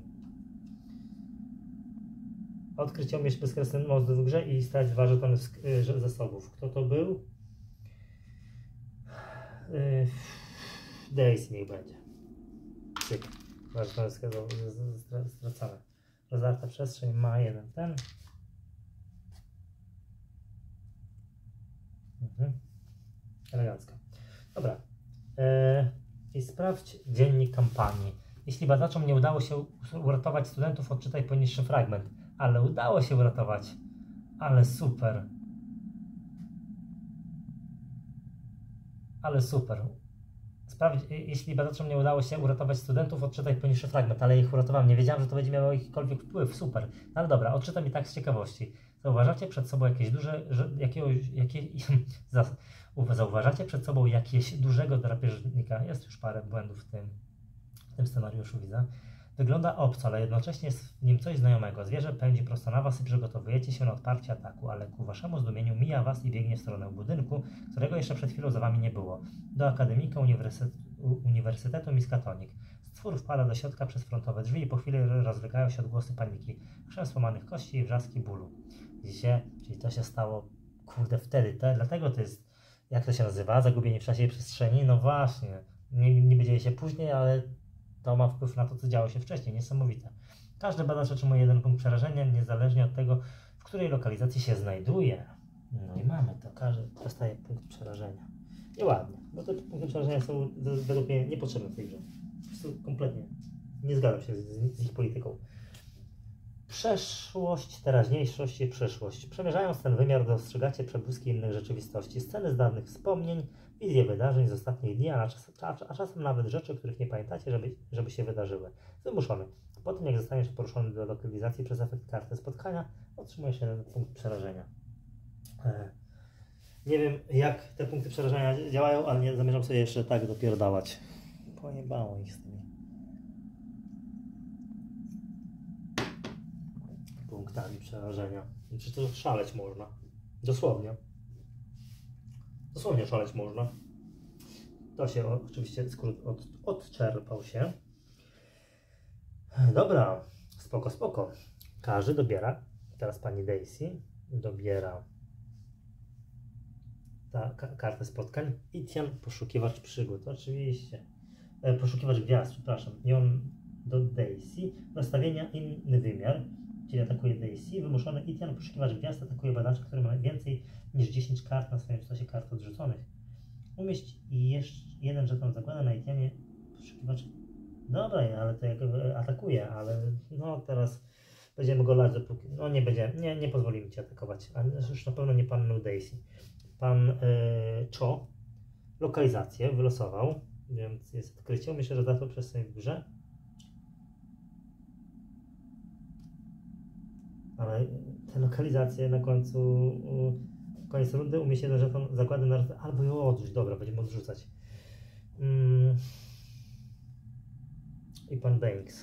A: Odkrycie umieść bezkresny most w grze i stać 2 żetony zasobów. Kto to był? Daisy niech będzie. Cyk. 2 żetony stracone. Rozdarta przestrzeń ma jeden ten. Elegancko. Dobra. I sprawdź dziennik kampanii. Jeśli badaczom nie udało się uratować studentów, odczytaj poniższy fragment. Ale udało się uratować. Ale super. Ale super. Sprawdź, jeśli badaczom nie udało się uratować studentów, odczytaj poniższy fragment. Ale ich uratowałem. Nie wiedziałem, że to będzie miało jakikolwiek wpływ. Super. No ale dobra, odczytam i tak z ciekawości. Zauważacie przed sobą jakieś duże... Zauważacie przed sobą jakiegoś dużego drapieżnika. Jest już parę błędów w tym scenariuszu, widzę. Wygląda obco, ale jednocześnie jest w nim coś znajomego. Zwierzę pędzi prosto na was i przygotowujecie się na odparcie ataku, ale ku waszemu zdumieniu mija was i biegnie w stronę budynku, którego jeszcze przed chwilą za wami nie było. Do akademika Uniwersytetu Miskatonic. Stwór wpada do środka przez frontowe drzwi i po chwili rozlegają się odgłosy paniki, chrzęst łamanych kości i wrzaski bólu. Widzicie? Czyli to się stało, kurde, wtedy. Dlatego to jest, jak to się nazywa? Zagubienie w czasie i przestrzeni? No właśnie. Nie dzieje się później, ale to ma wpływ na to, co działo się wcześniej. Niesamowite. Każdy badacz otrzymuje 1 punkt przerażenia, niezależnie od tego, w której lokalizacji się znajduje. No i mamy to. Każdy dostaje punkt przerażenia. I ładnie. Bo te punkty przerażenia są według mnie niepotrzebne w tej grze. Po prostu kompletnie. Nie zgadzam się z ich polityką. Przeszłość, teraźniejszość i przyszłość. Przemierzając ten wymiar, dostrzegacie przebłyski innych rzeczywistości, sceny z dawnych wspomnień, wizje wydarzeń z ostatnich dni, a czasem nawet rzeczy, o których nie pamiętacie, żeby się wydarzyły. Wymuszony. Po tym, jak zostaniesz poruszony do lokalizacji przez efekt karty spotkania, otrzymujesz 1 punkt przerażenia. Nie wiem, jak te punkty przerażenia działają, ale nie zamierzam sobie jeszcze tak dopierdalać. Pojebało ich z tymi punktami przerażenia. Czy to szaleć można? Dosłownie. Dosłownie szaleć można. To się oczywiście skrót odczerpał się. Dobra, spoko, spoko. Każdy dobiera, teraz pani Daisy dobiera kartę spotkań. Itian, poszukiwacz przygód, oczywiście. Poszukiwacz gwiazd, przepraszam. I on do Daisy. Rozstawienia inny wymiar, czyli atakuje Daisy. Wymuszony Itian, poszukiwacz gwiazd, atakuje badacza, który ma więcej niż 10 kart na swoim stosie kart odrzuconych. Umieść jeszcze 1 żeton zakłada na Itianie, poszukiwacz. Dobra, ale to jak atakuje, ale no teraz będziemy go lać dopóki. No nie będzie, nie pozwolimy ci atakować. A już na pewno nie pan Daisy. Pan Cho lokalizację wylosował, więc jest odkrycie. Myślę, że da to przestrzeń w grze. Ale te lokalizacje na koniec rundy umieść 1 żeton zakłady na albo ją odrzuć. Dobra, będziemy odrzucać. I pan Banks.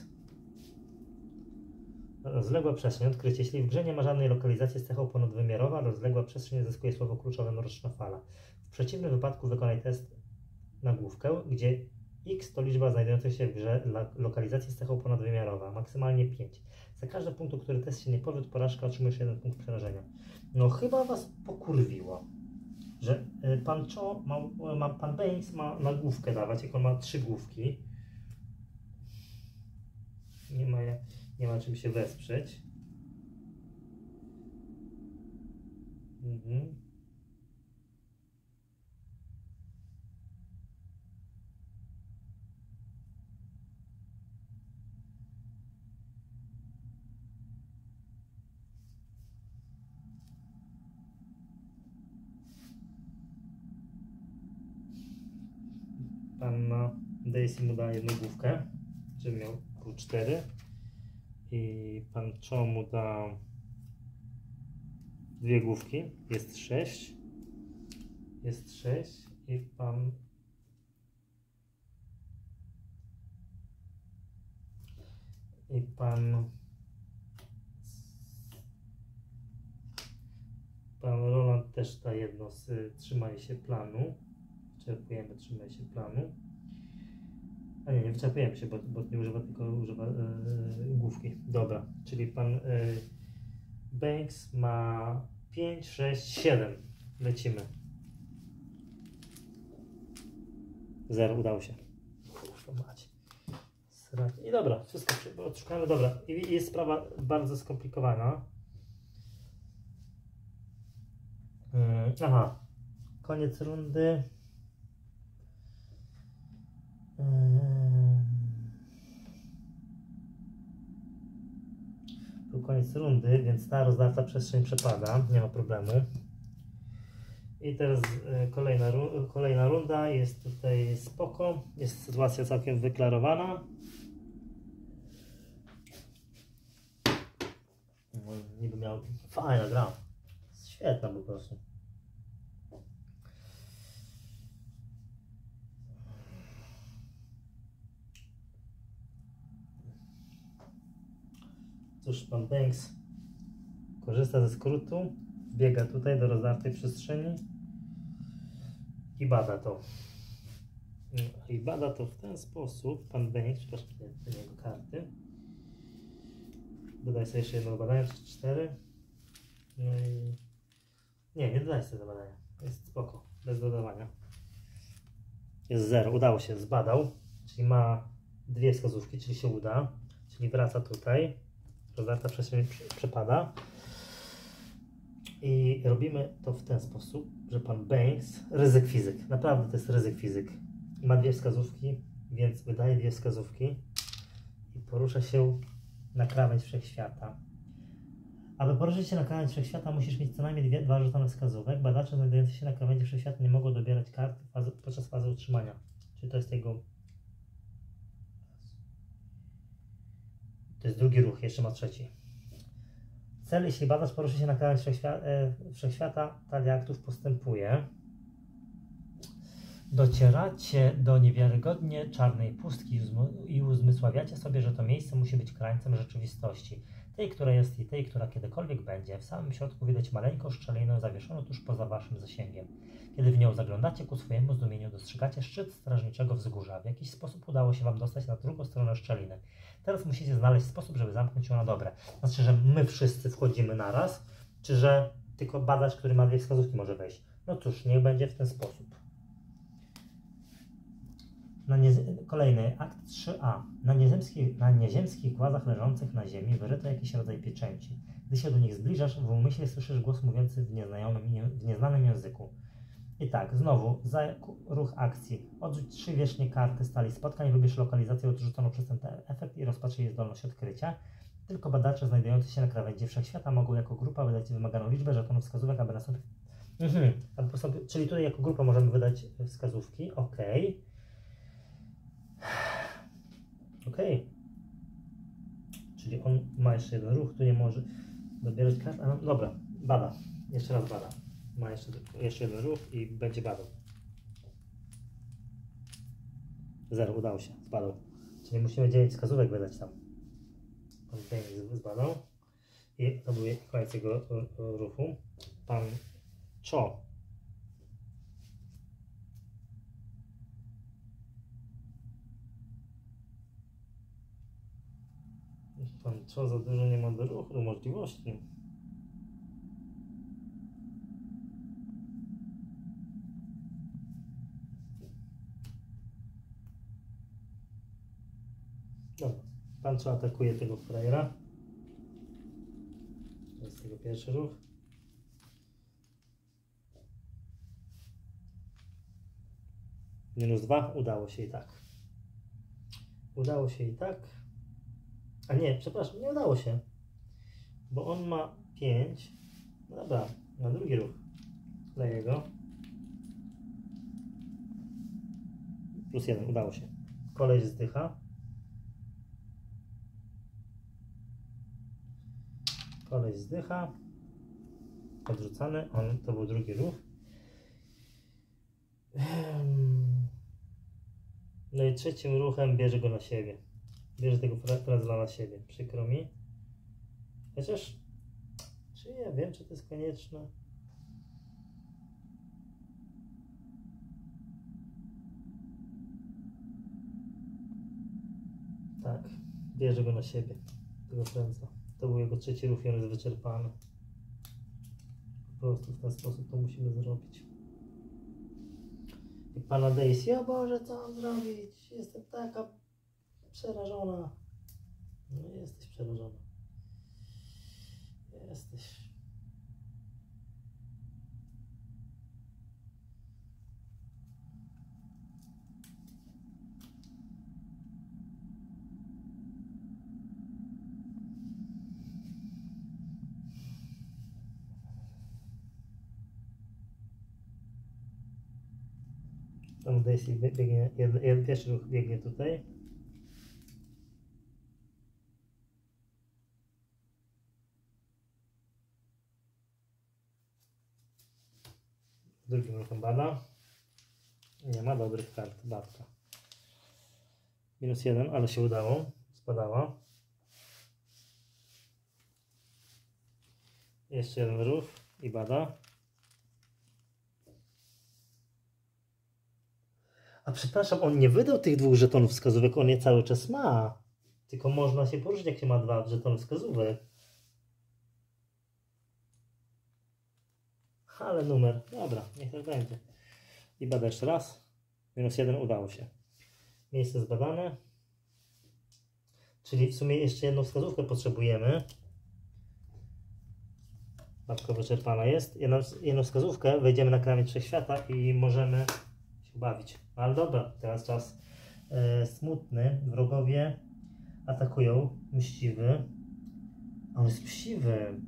A: Rozległa przestrzeń. Odkrycie. Jeśli w grze nie ma żadnej lokalizacji z cechą ponadwymiarowa, rozległa przestrzeń zyskuje słowo kluczowe mroczna fala. W przeciwnym wypadku wykonaj test na główkę, gdzie X to liczba znajdująca się w grze lokalizacji z cechą ponadwymiarowa, maksymalnie 5. Za każdy punkt, który test się nie powiódł, porażka, otrzymujesz 1 punkt przerażenia. No chyba was pokurwiło, że pan Cho pan Banks ma na główkę dawać, jak on ma 3 główki. Nie ma czym się wesprzeć. Panna Daisy mu da 1 główkę, żeby miał 4. I pan Cho mu da 2 główki, jest 6. Jest 6 I pan Roland też da jedno z trzymaj się planu. Wyczerpujemy trzymaj się planu. A nie wyczerpujemy się, bo nie używa, tylko używa główki. Dobra, czyli pan Banks ma 5, 6, 7. Lecimy. 0, udało się. I dobra, wszystko odszukane. Dobra, i jest sprawa bardzo skomplikowana. Aha, koniec rundy. Tu koniec rundy, więc ta rozdarta przestrzeń przepada, nie ma problemu. I teraz kolejna runda, jest tutaj spoko, jest sytuacja całkiem wyklarowana. Niby miał fajna gra, świetna po prostu. Cóż, pan Banks korzysta ze skrótu, biega tutaj do rozdartej przestrzeni i bada to. I bada to w ten sposób, pan Banks, przepraszam, te jego karty. Dodaj sobie jeszcze jedno badanie, 4. No i... Nie dodaj sobie do badania, jest spoko, bez dodawania. Jest 0, udało się, zbadał, czyli ma 2 wskazówki, czyli się uda, czyli wraca tutaj. Rozdarta przestrzeń przepada i robimy to w ten sposób, że pan Banks, ryzyk fizyk, naprawdę to jest ryzyk fizyk, ma 2 wskazówki, więc wydaje 2 wskazówki i porusza się na krawędź wszechświata. Aby poruszyć się na krawędź wszechświata, musisz mieć co najmniej 2 rzucone wskazówek. Badacze znajdujący się na krawędzi wszechświata nie mogą dobierać kart podczas fazy utrzymania, czyli to jest jego... To jest drugi ruch, jeszcze ma trzeci. Cel, jeśli badacz poruszy się na krawędź wszechświata, talia aktów postępuje. Docieracie do niewiarygodnie czarnej pustki i uzmysławiacie sobie, że to miejsce musi być krańcem rzeczywistości. Tej, która jest i tej, która kiedykolwiek będzie. W samym środku widać maleńką szczelinę zawieszoną tuż poza waszym zasięgiem. Kiedy w nią zaglądacie, ku swojemu zdumieniu dostrzegacie szczyt strażniczego wzgórza. W jakiś sposób udało się wam dostać na drugą stronę szczeliny. Teraz musicie znaleźć sposób, żeby zamknąć ją na dobre. Znaczy, że my wszyscy wchodzimy naraz, czy że tylko badacz, który ma 2 wskazówki, może wejść. No cóż, niech będzie w ten sposób. Kolejny, akt 3a. Na nieziemskich głazach leżących na ziemi wyryto jakiś rodzaj pieczęci. Gdy się do nich zbliżasz, w umyśle słyszysz głos mówiący w nieznanym języku. I tak, znowu, za ruch akcji. Odrzuć 3 wierzchnie karty stali spotkań, wybierz lokalizację odrzuconą przez ten efekt i rozpatrz jej zdolność odkrycia. Tylko badacze znajdujący się na krawędzi wszechświata mogą jako grupa wydać wymaganą liczbę żetonów wskazówek, aby nastąpić... Czyli tutaj jako grupa możemy wydać wskazówki, ok. Czyli on ma jeszcze jeden ruch, tu nie może dobierać kart, a no, dobra, bada, jeszcze raz bada. Ma jeszcze jeden ruch i będzie badał. 0, udało się, zbadał. Czyli musimy 9 wskazówek wydać tam. Pan Banks zbadał. I to był koniec jego ruchu. Pan Cho. Pan Cho za dużo nie ma do ruchu, do możliwości. Dobra, pan Cho atakuje tego frajera. To jest jego pierwszy ruch. -2, udało się i tak. Udało się i tak. A nie, przepraszam, nie udało się. Bo on ma 5. No dobra, na drugi ruch. Leję go. +1, udało się. Koleś zdycha. Koleś zdycha. Odrzucany. To był drugi ruch. No i trzecim ruchem bierze go na siebie. Bierze tego Frazla na siebie. Przykro mi. Chociaż, czy ja wiem, czy to jest konieczne? Tak, bierze go na siebie, tego Frazla. To był jego trzeci ruch i on jest wyczerpany. Po prostu w ten sposób to musimy zrobić. I pana Daisy, o Boże, co mam zrobić? Jestem taka przerażona. No jesteś przerażona. Jesteś. Tam Daisy biegnie, pierwszy ruch biegnie tutaj. Drugim ruchem bada. Nie ma dobrych kart, babka. -1, ale się udało. Spadała. Jeszcze jeden ruch i bada. A przepraszam, on nie wydał tych 2 żetonów wskazówek, on je cały czas ma. Tylko można się poruszyć, jak się ma 2 żetony wskazówek. Ale numer. Dobra, niech tak będzie. I bada jeszcze raz. -1 udało się. Miejsce zbadane. Czyli w sumie jeszcze jedną wskazówkę potrzebujemy. Babka wyczerpana jest. Jedną wskazówkę, wejdziemy na krawiec wszechświata i możemy się bawić. No ale dobra, teraz czas smutny. Wrogowie atakują. Mściwy. A on jest mściwy.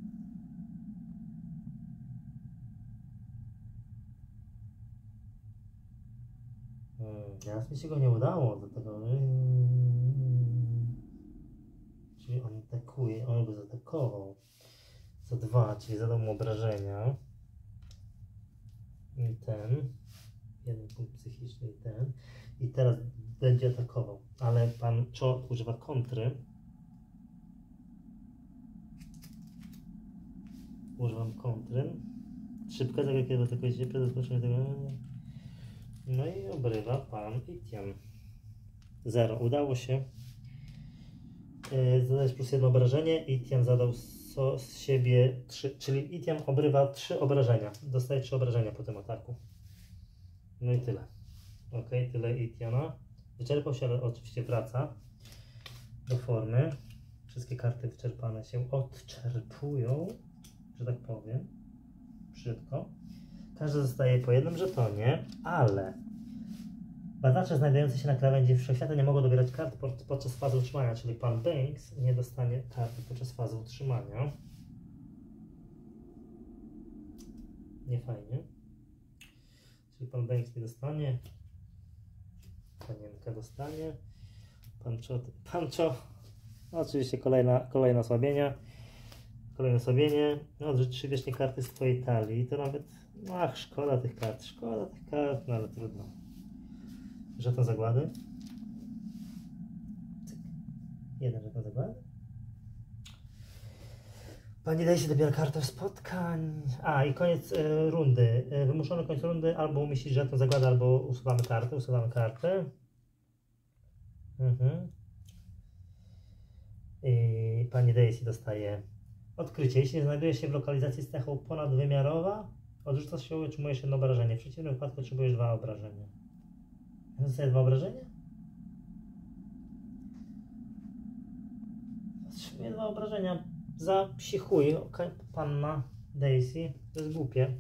A: Teraz mi się go nie udało do tego. Czyli on atakuje, on go zaatakował. Za 2, czyli zadał mu obrażenia. I ten. Jeden punkt psychiczny i ten. I teraz będzie atakował. Ale pan Cho używa kontry. Używam kontry. Szybka zagra, kiedy atakuje się przed rozpoczęciem tego. No i obrywa pan Itian. 0. Udało się zadać +1 obrażenie. Itian zadał z siebie 3, czyli Itian obrywa 3 obrażenia. Dostaje 3 obrażenia po tym ataku. No i tyle. Ok, tyle Itiana. Wyczerpał się, ale oczywiście wraca do formy. Wszystkie karty wyczerpane się odczerpują, że tak powiem. Brzydko. Każdy dostaje po jednym żetonie, ale badacze znajdujący się na krawędzi wszechświata nie mogą dobierać kart podczas fazy utrzymania, czyli pan Banks nie dostanie karty podczas fazy utrzymania. Nie fajnie. Czyli pan Banks nie dostanie, panienka dostanie, pan Cho, no oczywiście kolejne osłabienia. Kolejne osłabienie, no odrzuć 3 wiecznie karty z twojej talii, to nawet, ach, szkoda tych kart, no ale trudno. Żeton zagłady. Cyk. 1 żeton zagłady. Pani Daisy dobiera kartę spotkań. A i koniec rundy. Wymuszony koniec rundy, albo umieścić żeton zagłady, albo usuwamy kartę. I pani Daisy dostaje odkrycie. Jeśli znajduje się w lokalizacji z cechą ponadwymiarowa, odrzuca się, otrzymujesz 1 obrażenie. W przeciwnym wypadku otrzymujesz 2 obrażenia. Dostaję 2 obrażenia? Otrzymuję 2 obrażenia za psi chuj. Panna Daisy. To jest głupie.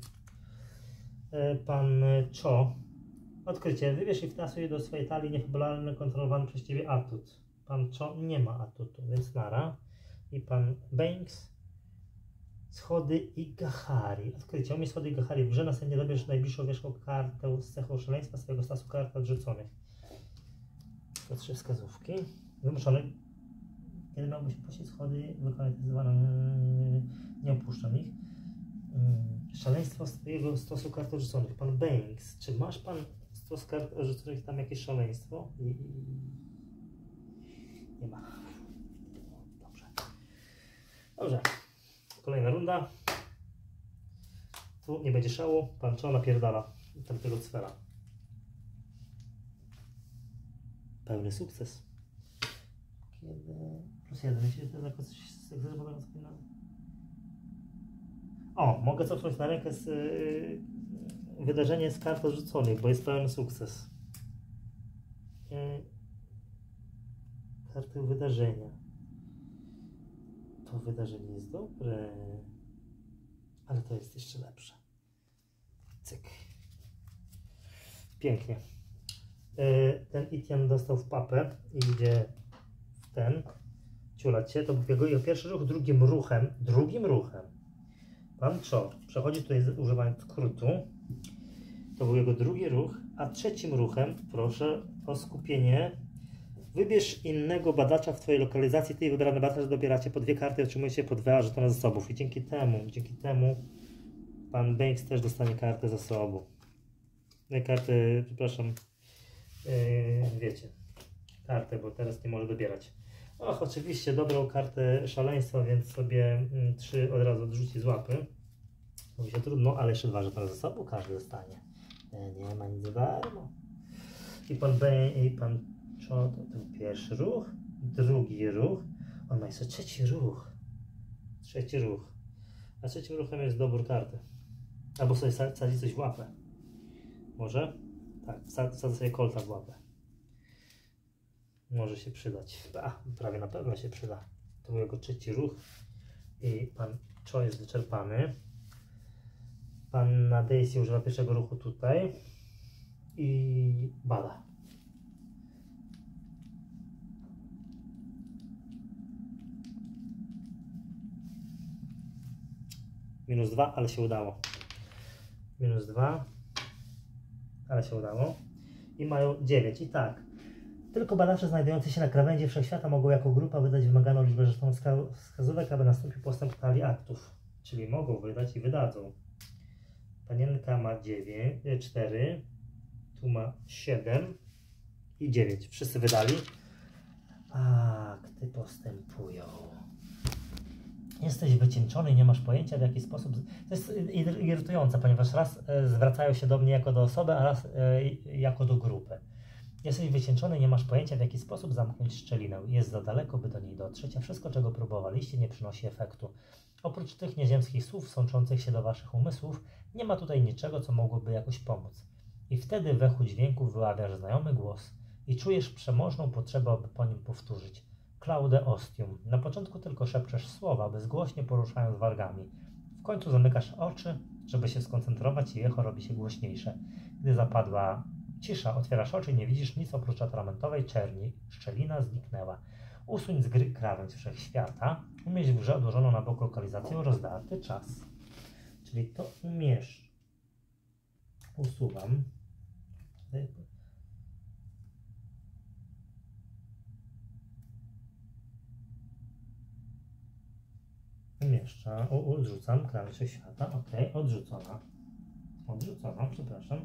A: Pan Cho. Odkrycie. Wybierz i wtasuj do swojej talii niefabularny kontrolowany przez ciebie atut. Pan Cho nie ma atutu, więc nara. I pan Banks. Schody i Gahari. Odkrycie. Umieść schody i Gahari w grze, następnie dobierz najbliższą wierzchną kartę z cechą szaleństwa swojego stasu kart odrzuconych. To 3 wskazówki. Wymuszony. Kiedy miałbyś puścić schody, wykonać nie opuszczam ich. Szaleństwo swojego stosu kart odrzuconych. Pan Banks. Czy masz pan 100 z kart rzuconych tam jakieś szaleństwo i nie ma. Dobrze. Dobrze. Kolejna runda. Tu nie będzie szału. Pan Cho napierdala tamtego cwera. Pełny sukces. Kiedy... +1. Jeśli to jako coś o, mogę cofnąć na rękę z wydarzenie z kart odrzuconych, bo jest pełen sukces. Karty wydarzenia. To wydarzenie jest dobre, ale to jest jeszcze lepsze. Cyk. Pięknie. Ten Itian dostał w papę i idzie w ten. Ciulać się, to był jego pierwszy ruch, drugim ruchem. Pan Cho przechodzi tutaj używając skrótu. To był jego drugi ruch, a trzecim ruchem proszę o skupienie. Wybierz innego badacza w twojej lokalizacji. Ty i wybrany badacz dobieracie po 2 karty i otrzymujecie po 2 żetony zasobów. I dzięki temu pan Banks też dostanie kartę zasobu. Karty, przepraszam, wiecie, kartę, bo teraz nie może dobierać. Och, oczywiście dobrą kartę szaleństwa, więc sobie 3 od razu odrzuci z łapy. Mówi się trudno, ale jeszcze 2 żetony zasobu każdy dostanie. Nie ma nic za darmo. I pan Cho to był pierwszy ruch, drugi ruch. On ma jeszcze trzeci ruch. A trzecim ruchem jest dobór karty. Albo sobie wsadzi coś w łapę. Może? Tak, wsadza sobie kolta w łapę. Może się przydać. Prawie na pewno się przyda. To był jego trzeci ruch. I pan Cho jest wyczerpany. Pan na Daisy używa pierwszego ruchu tutaj. I bada. -2, ale się udało. -2, ale się udało. I mają 9. I tak. Tylko badacze znajdujący się na krawędzi wszechświata mogą jako grupa wydać wymaganą liczbę żetonów wskazówek, aby nastąpił postęp w talii aktów. Czyli mogą wydać i wydadzą. Panienka ma 4, tu ma 7 i 9. Wszyscy wydali. Akty postępują. Jesteś wycieńczony i nie masz pojęcia w jaki sposób... To jest irytujące, ponieważ raz zwracają się do mnie jako do osoby, a raz jako do grupy. Jesteś wycieńczony i nie masz pojęcia w jaki sposób zamknąć szczelinę. Jest za daleko, by do niej dotrzeć, a wszystko, czego próbowaliście, nie przynosi efektu. Oprócz tych nieziemskich słów sączących się do waszych umysłów, nie ma tutaj niczego, co mogłoby jakoś pomóc. I wtedy w echu dźwięków wyławiasz znajomy głos i czujesz przemożną potrzebę, aby po nim powtórzyć. Claude Ostium. Na początku tylko szepczesz słowa, bezgłośnie poruszając wargami. W końcu zamykasz oczy, żeby się skoncentrować i echo robi się głośniejsze. Gdy zapadła cisza, otwierasz oczy i nie widzisz nic oprócz atramentowej czerni. Szczelina zniknęła. Usuń z gry krawędź wszechświata. Umieść w grze odłożoną na bok lokalizację rozdarty czas. Czyli to umiesz. Usuwam. Umieszczam. Odrzucam krawędź wszechświata. Ok, odrzucona. Odrzucona, przepraszam.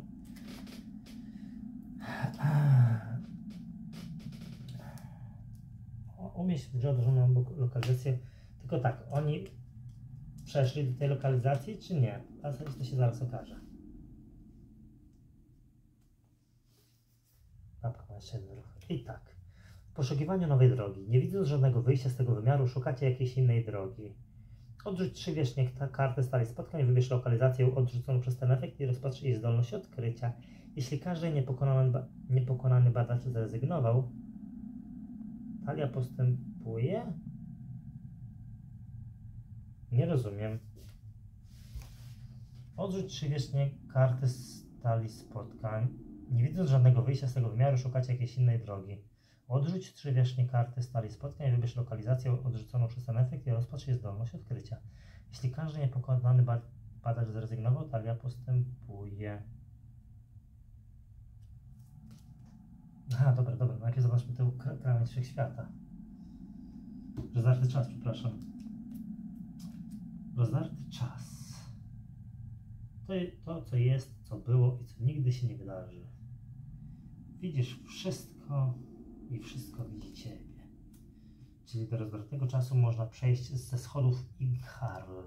A: Umieść w grze odłożoną lokalizację. Tylko tak, oni przeszli do tej lokalizacji, czy nie? A to się zaraz okaże. Babka ma jeszcze jeden ruch. I tak. W poszukiwaniu nowej drogi. Nie widząc żadnego wyjścia z tego wymiaru, szukacie jakiejś innej drogi. Odrzuć 3 wiecznie kartę stali spotkań, wybierz lokalizację odrzuconą przez ten efekt i rozpatrz jej zdolność odkrycia. Jeśli każdy niepokonany badacz zrezygnował, talia postępuje? Nie rozumiem. Odrzuć 3 wiecznie karty stali spotkań. Nie widząc żadnego wyjścia z tego wymiaru, szukacie jakiejś innej drogi. Odrzuć 3 wiecznie karty stali spotkań, wybierz lokalizację odrzuconą przez ten efekt i rozpatrz jej zdolność odkrycia. Jeśli każdy niepokonany badacz zrezygnował, talia postępuje. Aha, dobra. Najpierw zobaczmy tę krawędź wszechświata. Rozdarty czas, przepraszam. Rozdarty czas. To, co jest, co było i co nigdy się nie wydarzy. widzisz wszystko i wszystko widzi ciebie. Czyli do rozwartego czasu można przejść ze schodów Igharl.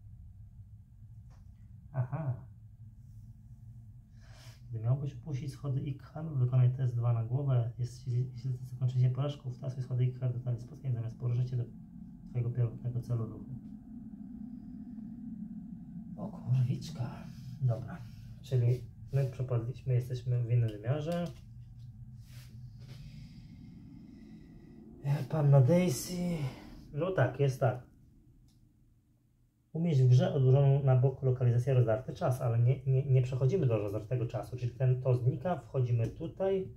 A: Aha. Gdy miałbyś opuścić schody Igharl, wykonaj test 2 na głowę. Jeśli zakończy się porażką, wtasuj schody Igharl do talii spotkań, zamiast poruszyć się do twojego pierwotnego celu ruchu. O kurwiczka. Dobra. Czyli my przepadliśmy, jesteśmy w innym wymiarze. Panna Daisy. No tak, jest tak. Umieść w grze odłożoną na bok lokalizację rozdarty czas, ale nie przechodzimy do rozdartego czasu. Czyli to znika, wchodzimy tutaj.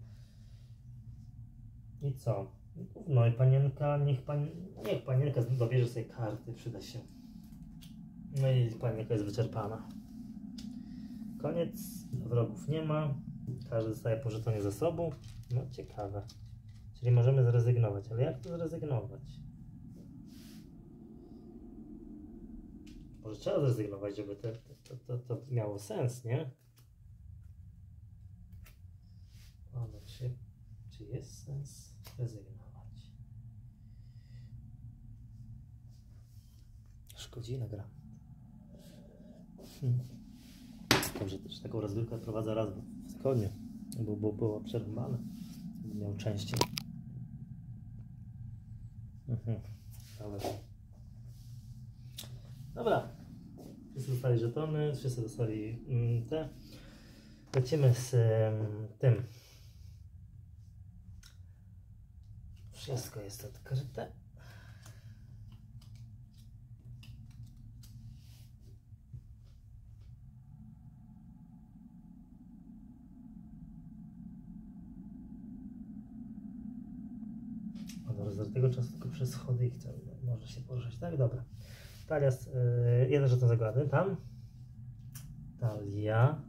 A: I co? No i panienka, niech panienka dobierze sobie karty, przyda się. No i panienka jest wyczerpana. Koniec, wrogów nie ma. Każdy dostaje po żetonie ze sobą. No ciekawe. Czyli możemy zrezygnować, ale jak to zrezygnować? Może trzeba zrezygnować, żeby to miało sens, nie? Ale czy jest sens rezygnować? Szkodzina gra. Dobrze, też taką rozgrywkę prowadzę raz w tygodniu, bo było przerwane. Miał częściej. Dobra. Wszyscy dostali żetony, wszyscy dostali te. Lecimy z tym. Wszystko jest odkryte. Do tego czasu tylko przez schody i chcę, może się poruszać. Tak, dobra. Talia, jeden żeton zagłady, tam. Talia.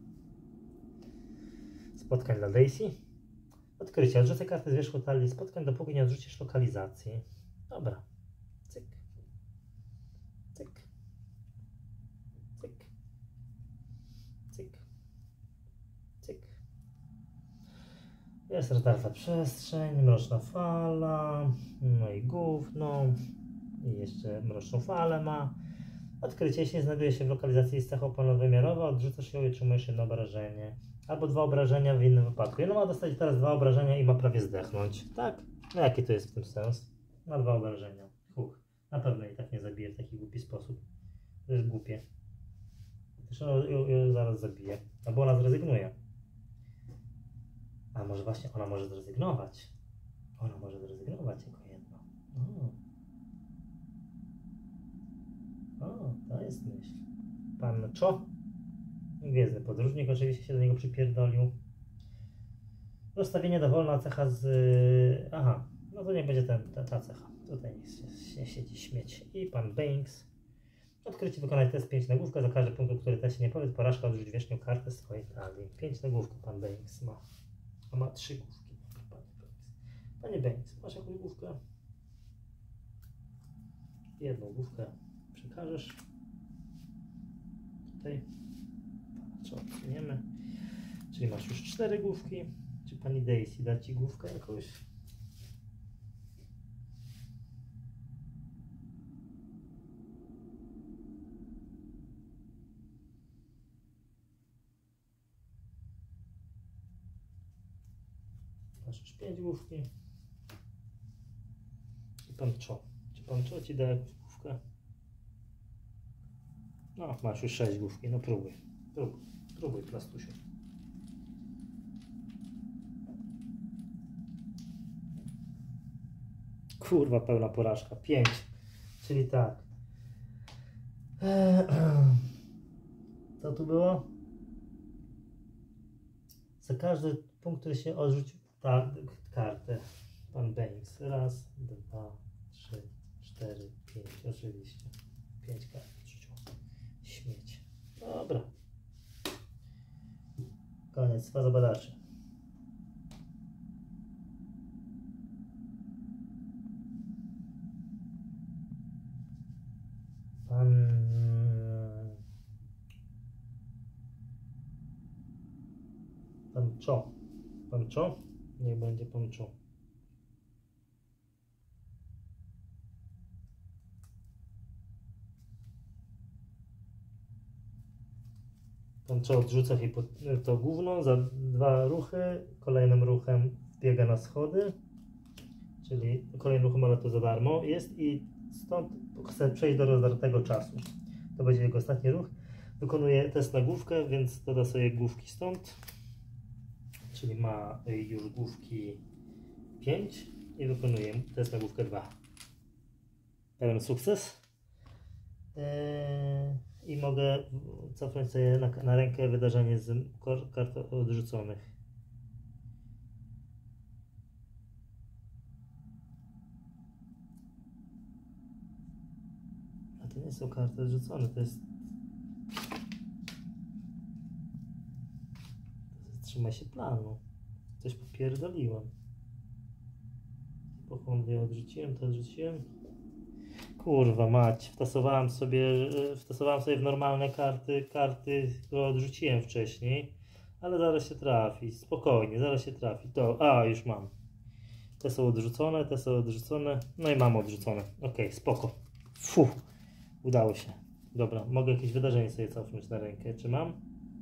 A: Spotkań dla Daisy. Odkrycie. Odrzucę kartę z wierzchu talii spotkań, dopóki nie odrzucisz lokalizacji. Dobra. Cyk. Cyk. Cyk. Cyk. Cyk. Jest rozdarta przestrzeń, mroczna fala, no i gówno. I jeszcze mroczną falę ma. Odkrycie, jeśli znajduje się w lokalizacji z cechą ponadwymiarowa, odrzucasz ją i otrzymujesz jedno obrażenie. Albo 2 obrażenia w innym wypadku. No ma dostać teraz 2 obrażenia i ma prawie zdechnąć. Tak? No jaki to jest w tym sens? Ma 2 obrażenia. Na pewno i tak nie zabije w taki głupi sposób. To jest głupie. Zresztą ją zaraz zabije. Albo ona zrezygnuje. A może właśnie ona może zrezygnować. Ona może zrezygnować jako jedno. O, to jest myśl. Pan Cho. Gwiezdny podróżnik oczywiście się do niego przypierdolił. Rozstawienie dowolna cecha z... Aha, no to nie będzie ta cecha. Tutaj nie siedzi śmieć. I pan Banks. Odkrycie, wykonać test 5 nagłówka. Za każdy punkt, który test się nie powiedz, porażka, odrzuć wierzchnią kartę swojej talii. 5 nagłówka pan Banks ma. A ma 3 główki. Panie Banks, masz jakąś główkę? Jedną główkę przekażesz. Tutaj. Co odsuniemy? Czyli masz już 4 główki. Czy pani Daisy da ci główkę jakąś? Masz już 5 główki. I pan Cho. Czy pan Cho ci da jakąś główkę? No, masz już 6 główki. No próbuj. Próbuj, plastusiu. Kurwa, pełna porażka. 5. Czyli tak. Co tu było? Za każdy punkt, który się odrzucił kartę. Pan Banks. 1, 2, 3, 4, 5. Oczywiście. 5 kart odrzucił. Śmieć. Dobra. Koniec. Faza badaczy. Pan Cho. Pan Cho? Niech będzie pan czuł. Pan co odrzuca to gówno za 2 ruchy, kolejnym ruchem biega na schody, czyli kolejnym ruchem, ale to za darmo jest i stąd chce przejść do rozdartego czasu. To będzie jego ostatni ruch. Wykonuje test na główkę, więc doda sobie główki stąd, czyli ma już główki 5 i wykonuje test na główkę 2. Pełen sukces. I mogę cofnąć sobie na rękę wydarzenie z kart odrzuconych. A to nie są karty odrzucone, to jest... Trzymaj się planu. Coś popierdoliłem. Pochłonnie odrzuciłem, to odrzuciłem. Kurwa mać, wtasowałem sobie w normalne karty, które odrzuciłem wcześniej, ale zaraz się trafi, spokojnie, zaraz się trafi. Już mam. Te są odrzucone, no i mam odrzucone. Ok, spoko. Udało się. Dobra, mogę jakieś wydarzenie sobie cofnąć na rękę, czy mam?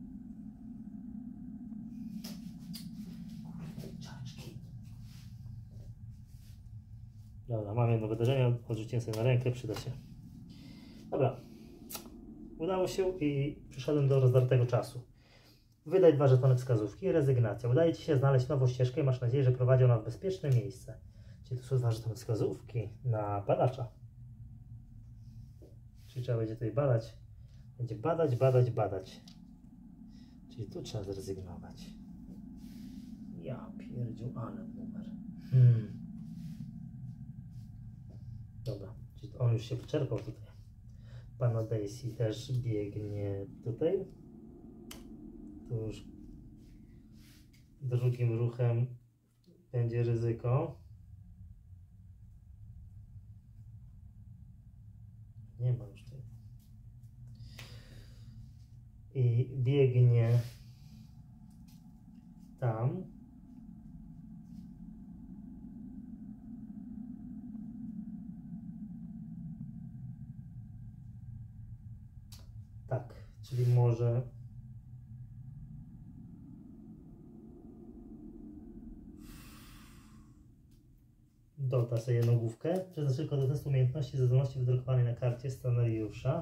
A: Dobra, mam jedno wydarzenie, odrzuciłem sobie na rękę, przyda się. Dobra, udało się i przyszedłem do rozdartego czasu. Wydaj 2 żetony wskazówki, rezygnacja. Udaje Ci się znaleźć nową ścieżkę i masz nadzieję, że prowadzi ona w bezpieczne miejsce. Czyli tu są 2 żetony wskazówki na badacza. Czyli trzeba będzie tutaj badać. Będzie badać. Czyli tu trzeba zrezygnować. Ja pierdziu, ale numer. Dobra, czyli on już się wyczerpał tutaj. Pana Daisy też biegnie tutaj. Tu już drugim ruchem będzie ryzyko. Nie ma już tutaj. I biegnie tam. Tak, czyli może doda sobie jedną główkę. Przeznacz tylko do testu umiejętności zdolności wydrukowanej na karcie scenariusza.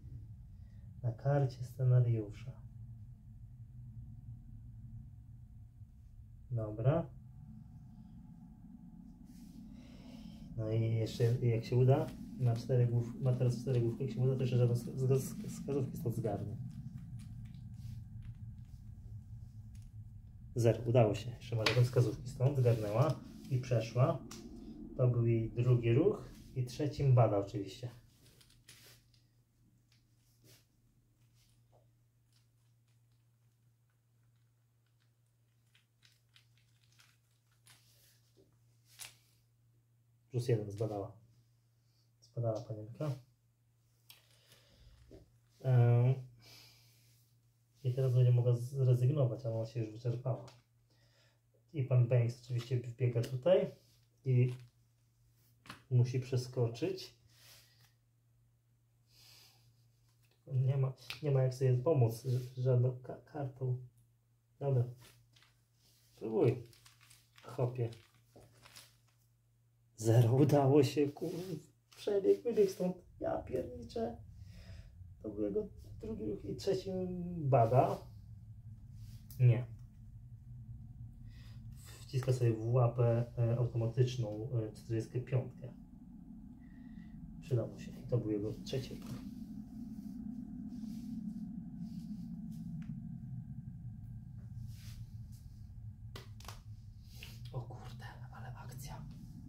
A: Dobra. No i jeszcze jak się uda, ma teraz 4 główki, jak się uda, to jeszcze żadne wskazówki stąd zgarnie. 0, udało się. Jeszcze ma żadne wskazówki stąd, zgarnęła i przeszła. To był jej drugi ruch i trzecim bada oczywiście. +1 zbadała. Zbadała panienka. I teraz będzie mogła zrezygnować, ale ona się już wyczerpała. I pan Banks oczywiście wbiega tutaj i musi przeskoczyć. Nie ma jak sobie pomóc żadną kartą. Dobra. Próbuj. Chopie. 0, udało się, wybiegł stąd, ja pierniczę. To był jego drugi ruch i trzecim bada. Nie. Wciska sobie w łapę automatyczną 45. Przyda mu się. I to był jego trzeci ruch. O kurde, ale akcja.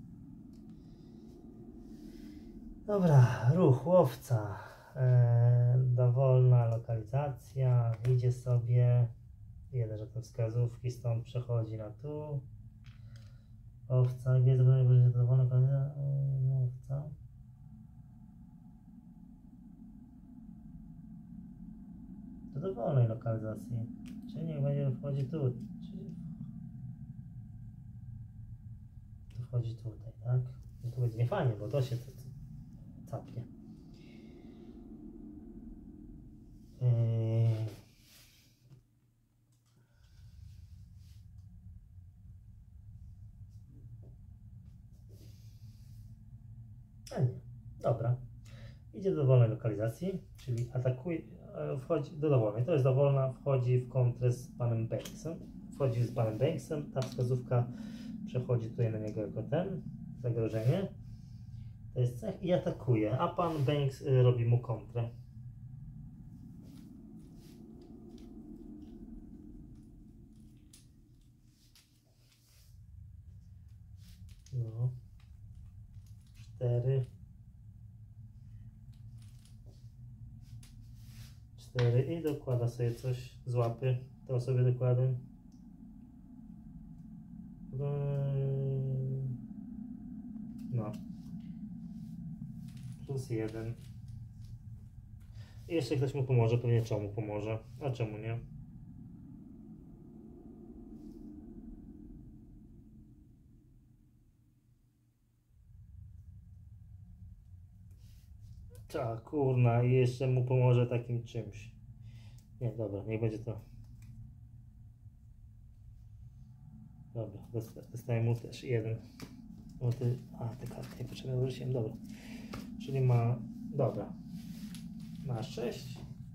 A: Dobra, ruch łowca. Dowolna lokalizacja. Idzie sobie. Jeden żeton wskazówki, stąd przechodzi na tu. Łowca, gdzie jest dowolna lokalizacja? Łowca. Do dowolnej lokalizacji. Czyli niech będzie wchodzi tu. wchodzi tutaj, tak? No to będzie niefajnie, bo to się capnie. A nie, dobra. Idzie do dowolnej lokalizacji, czyli atakuje, wchodzi do dowolnej. To jest dowolna, wchodzi w kontrę z panem Banksem. Wchodzi z panem Banksem, ta wskazówka przechodzi tutaj na niego jako ten, zagrożenie. To jest cech i atakuje, a pan Banks robi mu kontrę. No. 4 i dokłada sobie coś z łapy. To sobie dokładam. No. +1. I jeszcze ktoś mu pomoże, pewnie czemu pomoże. A czemu nie? Tak, kurna, i jeszcze mu pomoże takim czymś. Nie, dobra, niech będzie to. Dobra, dostaję mu też 1. No te karty nie potrzebne wróciłem, dobra. Czyli ma, dobra. Ma 6.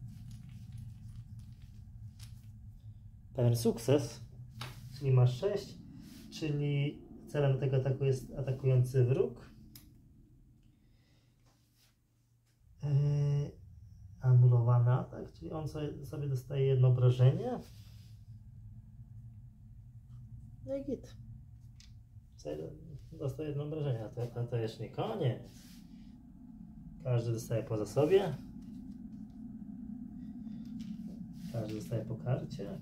A: Pełen sukces. Czyli ma 6. Czyli celem tego ataku jest atakujący wróg. Anulowany atak, czyli on sobie dostaje jedno obrażenie. No i git. Dostaje jedno obrażenie, a to jeszcze nie koniec. Każdy dostaje poza sobie. Każdy dostaje po karcie.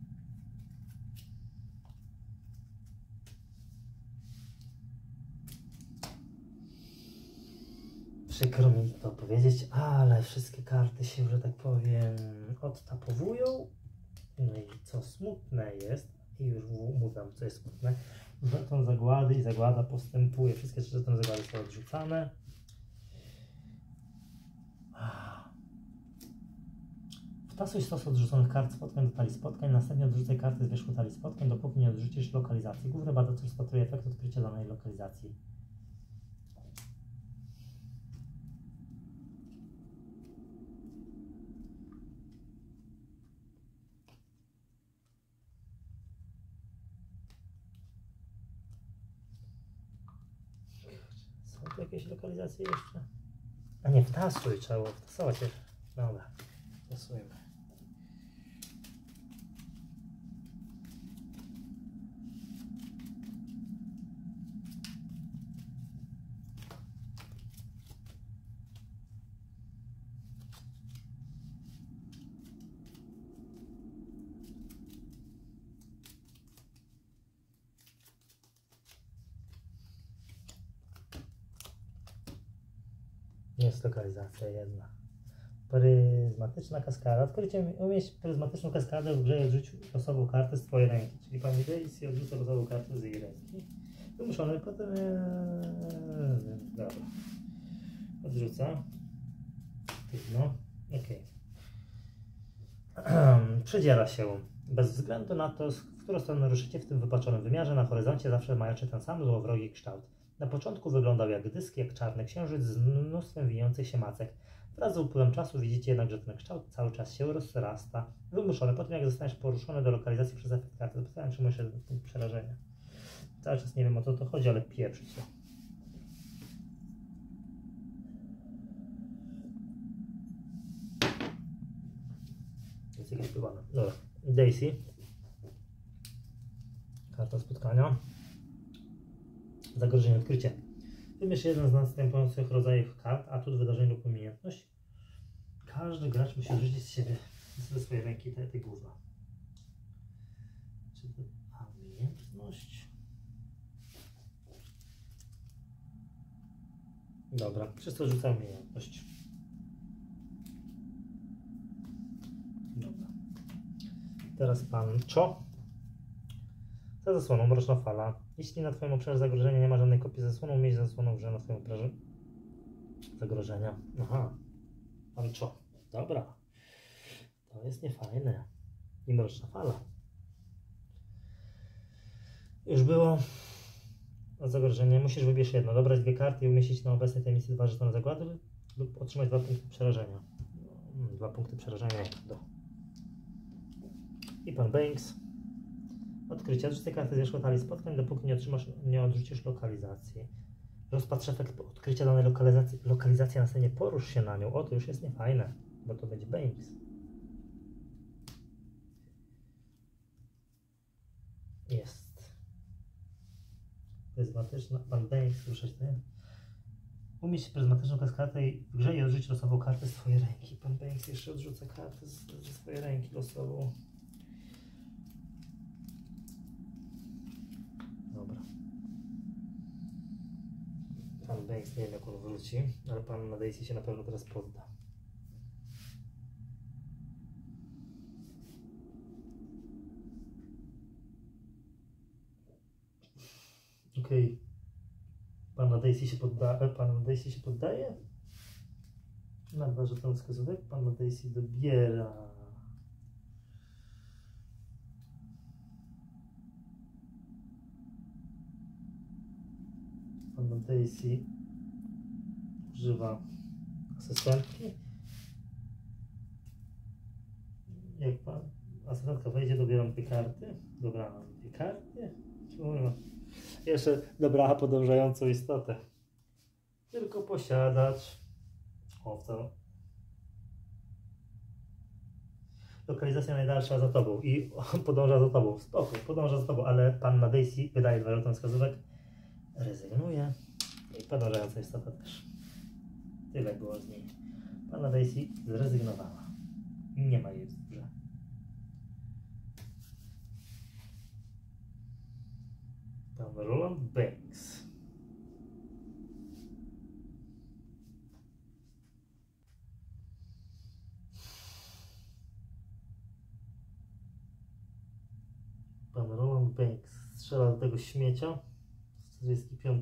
A: Przykro mi to powiedzieć, ale wszystkie karty się, że tak powiem, odtapowują. No i co smutne jest, i już mówię, co jest smutne, żeton zagłady i zagłada postępuje. Wszystkie 3 żetony zagłady są odrzucane. Wtasuj stos odrzuconych kart spotkań do talii spotkań, następnie odrzucaj karty z wierzchu talii spotkań, dopóki nie odrzucisz lokalizacji. Główny badacz rozpatruje efekt odkrycia danej lokalizacji. Są tu jakieś lokalizacje jeszcze? A nie, wtasuj, trzeba było wtasować jeszcze. Dobra, wtasujmy. Jest lokalizacja jedna. Pryzmatyczna kaskada. Odkrycie umieść pryzmatyczną kaskadę w grze i odrzuć losową kartę z twojej ręki. Czyli pani Daisy odrzuca losową kartę z jej ręki. Wymuszony potem... Dobra. Odrzuca. No. Okej. Przedziela się. Bez względu na to, w którą stronę ruszycie w tym wypaczonym wymiarze, na horyzoncie zawsze majaczy ten sam złowrogi kształt. Na początku wyglądał jak dysk, jak czarny księżyc z mnóstwem wijących się macek. Wraz z upływem czasu widzicie jednak, że ten kształt cały czas się rozrasta. Wymuszony po tym, jak zostaniesz poruszony do lokalizacji przez efekt karty. Zapytałem, czy muszę do przerażenia. Cały czas nie wiem, o co to chodzi, ale pieprzyć to. Jest jakieś pływane. Dobra. Daisy. Karta spotkania. Zagrożenie, odkrycie. Wybierz jeden z następujących rodzajów kart, atut, wydarzeń lub umiejętność. Każdy gracz musi rzucić z siebie, ze swojej ręki te gówna. Czy to umiejętność? Dobra, przez to rzucam umiejętność. Dobra. Teraz pan Cho. Za zasłoną mroczna fala. Jeśli na Twoim obszarze zagrożenia nie ma żadnej kopii zasłonu, umieć zasłoną, że na Twoim obszarze zagrożenia. Aha, pan Cho. Dobra. To jest niefajne. I mroczna fala. Już było zagrożenie. Musisz wybierz jedno. Dobrać 2 karty i umieścić na obecnej tej misji 2 żetony zagłady lub otrzymać 2 punkty przerażenia. 2 punkty przerażenia. I pan Banks. Odkrycie. Odrzuć te karty z wierzchu talii spotkań, dopóki nie odrzucisz lokalizacji. Rozpatrz efekt odkrycia danej lokalizacji na scenie. Porusz się na nią. O, to już jest niefajne, bo to będzie Banks. Jest. Pryzmatyczna. Pan Banks, ruszać ten. Umieść pryzmatyczną kaskatę w grze i odrzuć losową kartę z Twojej ręki. Pan Banks jeszcze odrzuca kartę ze swojej ręki losową. Dobra. Pan Banks nie wiem jak on wróci, ale pan Daisy się na pewno teraz podda. Okej. Pan Daisy się poddaje? Na 2 żetony wskazówek. Pan Daisy dobiera. Pan Daisy używa asystentki. Jak pan asystentka wejdzie, dobieram 2 karty. Dobrałam 2 karty. Jeszcze dobrała podążającą istotę. Tylko posiadać. Owca. Lokalizacja najdalsza za tobą i podąża za tobą. Spoko, podąża za tobą, ale panna Daisy wydaje 2 żetony wskazówek. Rezygnuje. I podążająca istota też. Tyle było z niej. Panna Daisy zrezygnowała. Nie ma jej w grze. Pan Roland Banks. Pan Roland Banks strzela do tego śmiecia z 45.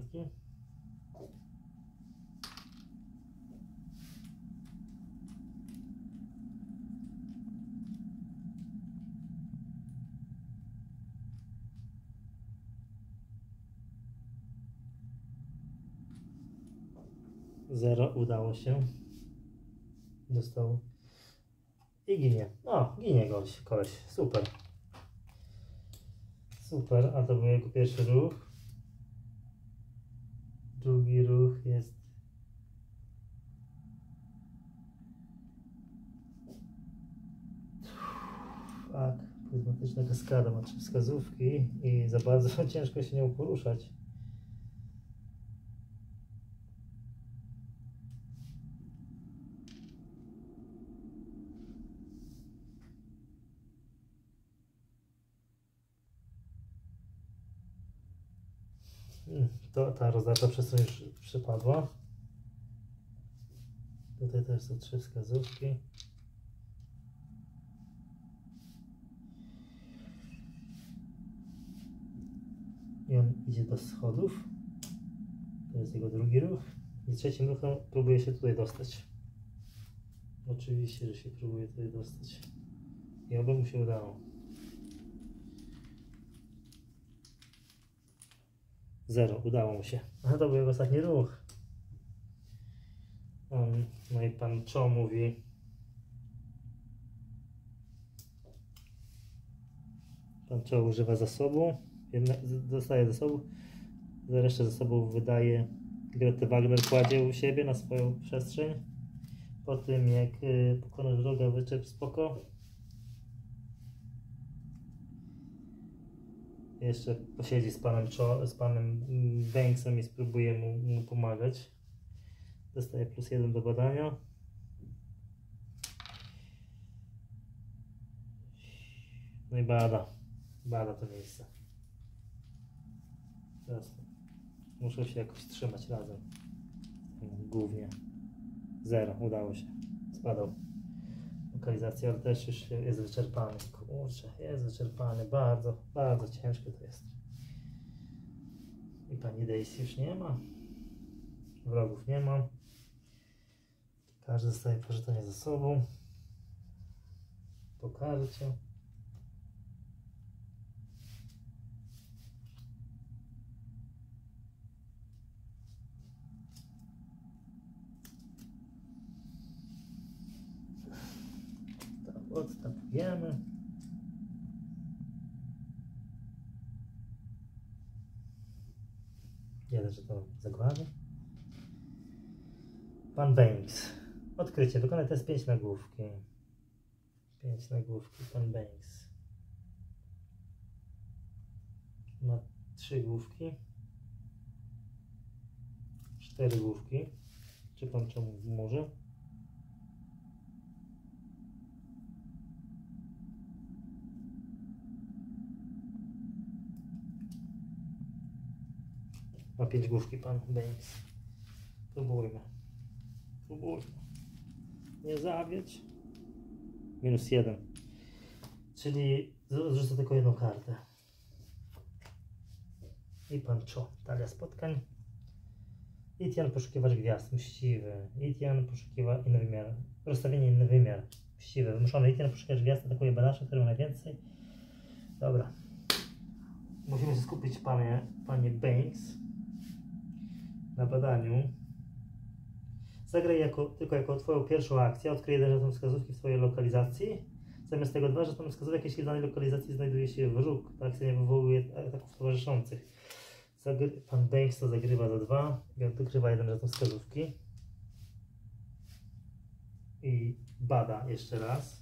A: Zero, udało się. Dostał i ginie. O, ginie koleś. Super. Super, a to był jego pierwszy ruch. Drugi ruch jest... Tak, pryzmatyczna kaskada ma 3 wskazówki i za bardzo ciężko się nią poruszać. Ta rozdawcza przestrzeń już przypadła. Tutaj też są 3 wskazówki. I on idzie do schodów. To jest jego drugi ruch. I trzecim ruchem próbuje się tutaj dostać. Oczywiście, że się próbuje tutaj dostać. I oby mu się udało. 0, udało mu się. A to był jego ostatni ruch. No i pan Cho mówi: pan Cho używa zasobu, dostaje zasobu, za resztę zasobów wydaje. Grety Wagner kładzie u siebie na swoją przestrzeń. Po tym jak pokonasz wroga, wyczep spoko. Jeszcze posiedzi z panem Banksem i spróbuje mu pomagać. Dostaje +1 do badania. No i bada to miejsce. Teraz muszę się jakoś trzymać razem. Głównie 0, udało się. Spadał. Lokalizacja, ale też już jest wyczerpany. Kurczę, jest wyczerpany. Bardzo ciężko to jest. I pani Daisy już nie ma. Wrogów nie ma. Każdy dostaje pożyczenie ze sobą. Po karcie. Odtapujemy. Jeden żeton zagłady. Pan Banks. Odkrycie. Wykonaj test 5 nagłówki. 5 nagłówki. Pan Banks. Ma 3 główki. 4 główki. Czy pan czemu może? Ma 5 główki pan Banks. Próbujmy. Próbujmy. Nie zawiedź. -1. Czyli zrzucę tylko jedną kartę. I pan Cho. Talia spotkań. Itian poszukiwacz gwiazd. Mściwy. Itian poszukiwa inny wymiar. Rozstawienie inny wymiar. Mściwy. Wymuszony Itian poszukiwacz gwiazd atakuje badacza, który ma najwięcej. Dobra. Musimy się skupić, panie Banks, na badaniu. Zagraj tylko jako twoją pierwszą akcję. Odkryj jeden żeton wskazówki w swojej lokalizacji. Zamiast tego 2 żetony wskazówek, jeśli w danej lokalizacji znajduje się wróg. Ta akcja nie wywołuje ataków towarzyszących. Pan Banks to zagrywa za 2 i odkrywa jeden żeton wskazówki. I bada jeszcze raz.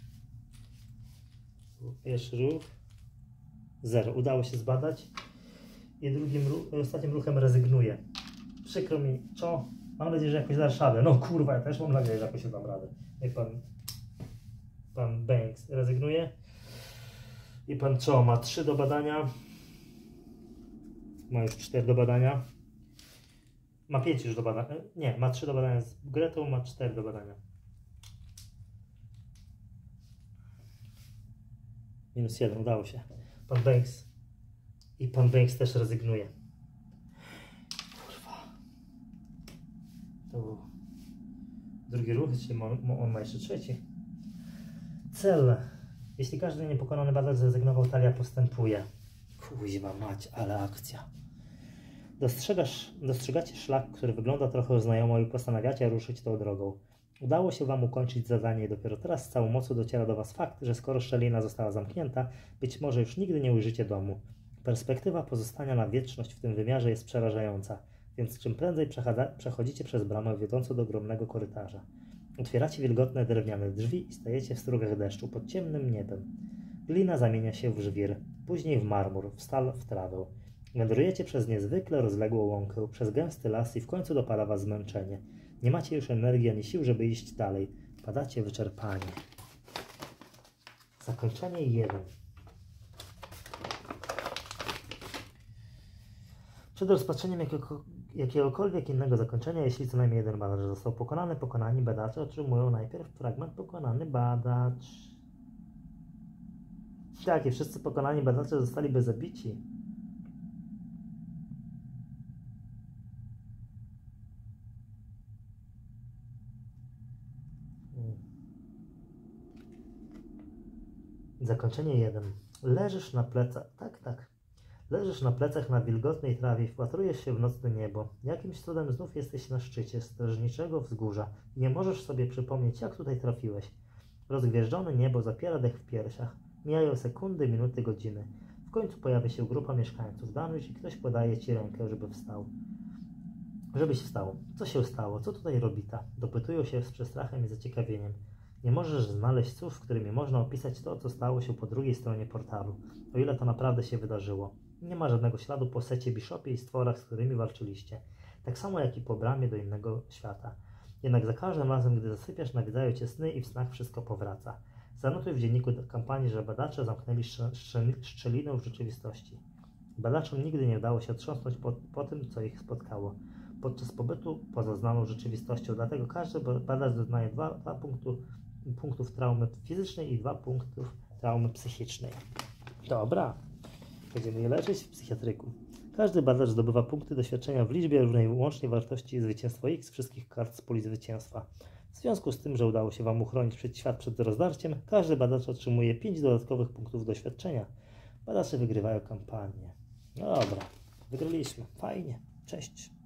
A: Pierwszy ruch. 0. Udało się zbadać. I ostatnim ruchem rezygnuje. Przykro mi, Cho. Mam nadzieję, że jakoś dasz radę. No kurwa, ja też mam nadzieję, że jakoś dam radę. I pan Banks rezygnuje. I pan Cho ma 3 do badania. Ma już 4 do badania. Ma 5 już do badania. Nie, ma 3 do badania z Gretą, ma 4 do badania. -1, udało się. Pan Banks. I pan Banks też rezygnuje. Kurwa. To był drugi ruch, czyli on ma jeszcze trzeci. Cel. Jeśli każdy niepokonany badacz zrezygnował, talia postępuje. Kuźwa mać, ale akcja. Dostrzegacie szlak, który wygląda trochę znajomo i postanawiacie ruszyć tą drogą. Udało się wam ukończyć zadanie i dopiero teraz z całą mocą dociera do was fakt, że skoro szczelina została zamknięta, być może już nigdy nie ujrzycie domu. Perspektywa pozostania na wieczność w tym wymiarze jest przerażająca, więc czym prędzej przechodzicie przez bramę wiodącą do ogromnego korytarza. Otwieracie wilgotne drewniane drzwi i stajecie w strugach deszczu pod ciemnym niebem. Glina zamienia się w żwir, później w marmur, w stal, w trawę. Wędrujecie przez niezwykle rozległą łąkę, przez gęsty las i w końcu dopada was zmęczenie. Nie macie już energii ani sił, żeby iść dalej. Padacie wyczerpani. Zakończenie 1. Przed rozpatrzeniem jakiegokolwiek innego zakończenia, jeśli co najmniej jeden badacz został pokonany, pokonani badacze otrzymują najpierw fragment pokonany badacz. Tak, i wszyscy pokonani badacze zostaliby zabici. Zakończenie 1. Leżysz na plecach. Tak. Leżysz na plecach na wilgotnej trawie i wpatrujesz się w nocne niebo. Jakimś cudem znów jesteś na szczycie strażniczego wzgórza i nie możesz sobie przypomnieć, jak tutaj trafiłeś. Rozgwieżdżone niebo zapiera dech w piersiach. Mijają sekundy, minuty, godziny. W końcu pojawia się grupa mieszkańców. Danuś i ktoś podaje ci rękę, żebyś wstał. Co się stało? Co tutaj robi ta? Dopytują się z przestrachem i zaciekawieniem. Nie możesz znaleźć słów, którymi można opisać to, co stało się po drugiej stronie portalu, o ile to naprawdę się wydarzyło. Nie ma żadnego śladu po Secie Bishopie i stworach, z którymi walczyliście. Tak samo jak i po bramie do innego świata. Jednak za każdym razem, gdy zasypiasz, nawiedzają cię sny i w snach wszystko powraca. Zanotuj w dzienniku kampanii, że badacze zamknęli szczelinę w rzeczywistości. Badaczom nigdy nie udało się otrząsnąć po tym, co ich spotkało. Podczas pobytu poza znaną rzeczywistością, dlatego każdy badacz doznaje 2 punktów traumy fizycznej i 2 punktów traumy psychicznej. Dobra. Będziemy je leczyć w psychiatryku. Każdy badacz zdobywa punkty doświadczenia w liczbie równej łącznie wartości zwycięstwa X wszystkich kart z puli zwycięstwa. W związku z tym, że udało się Wam uchronić świat przed rozdarciem, każdy badacz otrzymuje 5 dodatkowych punktów doświadczenia. Badacze wygrywają kampanię. No dobra, wygraliśmy. Fajnie. Cześć.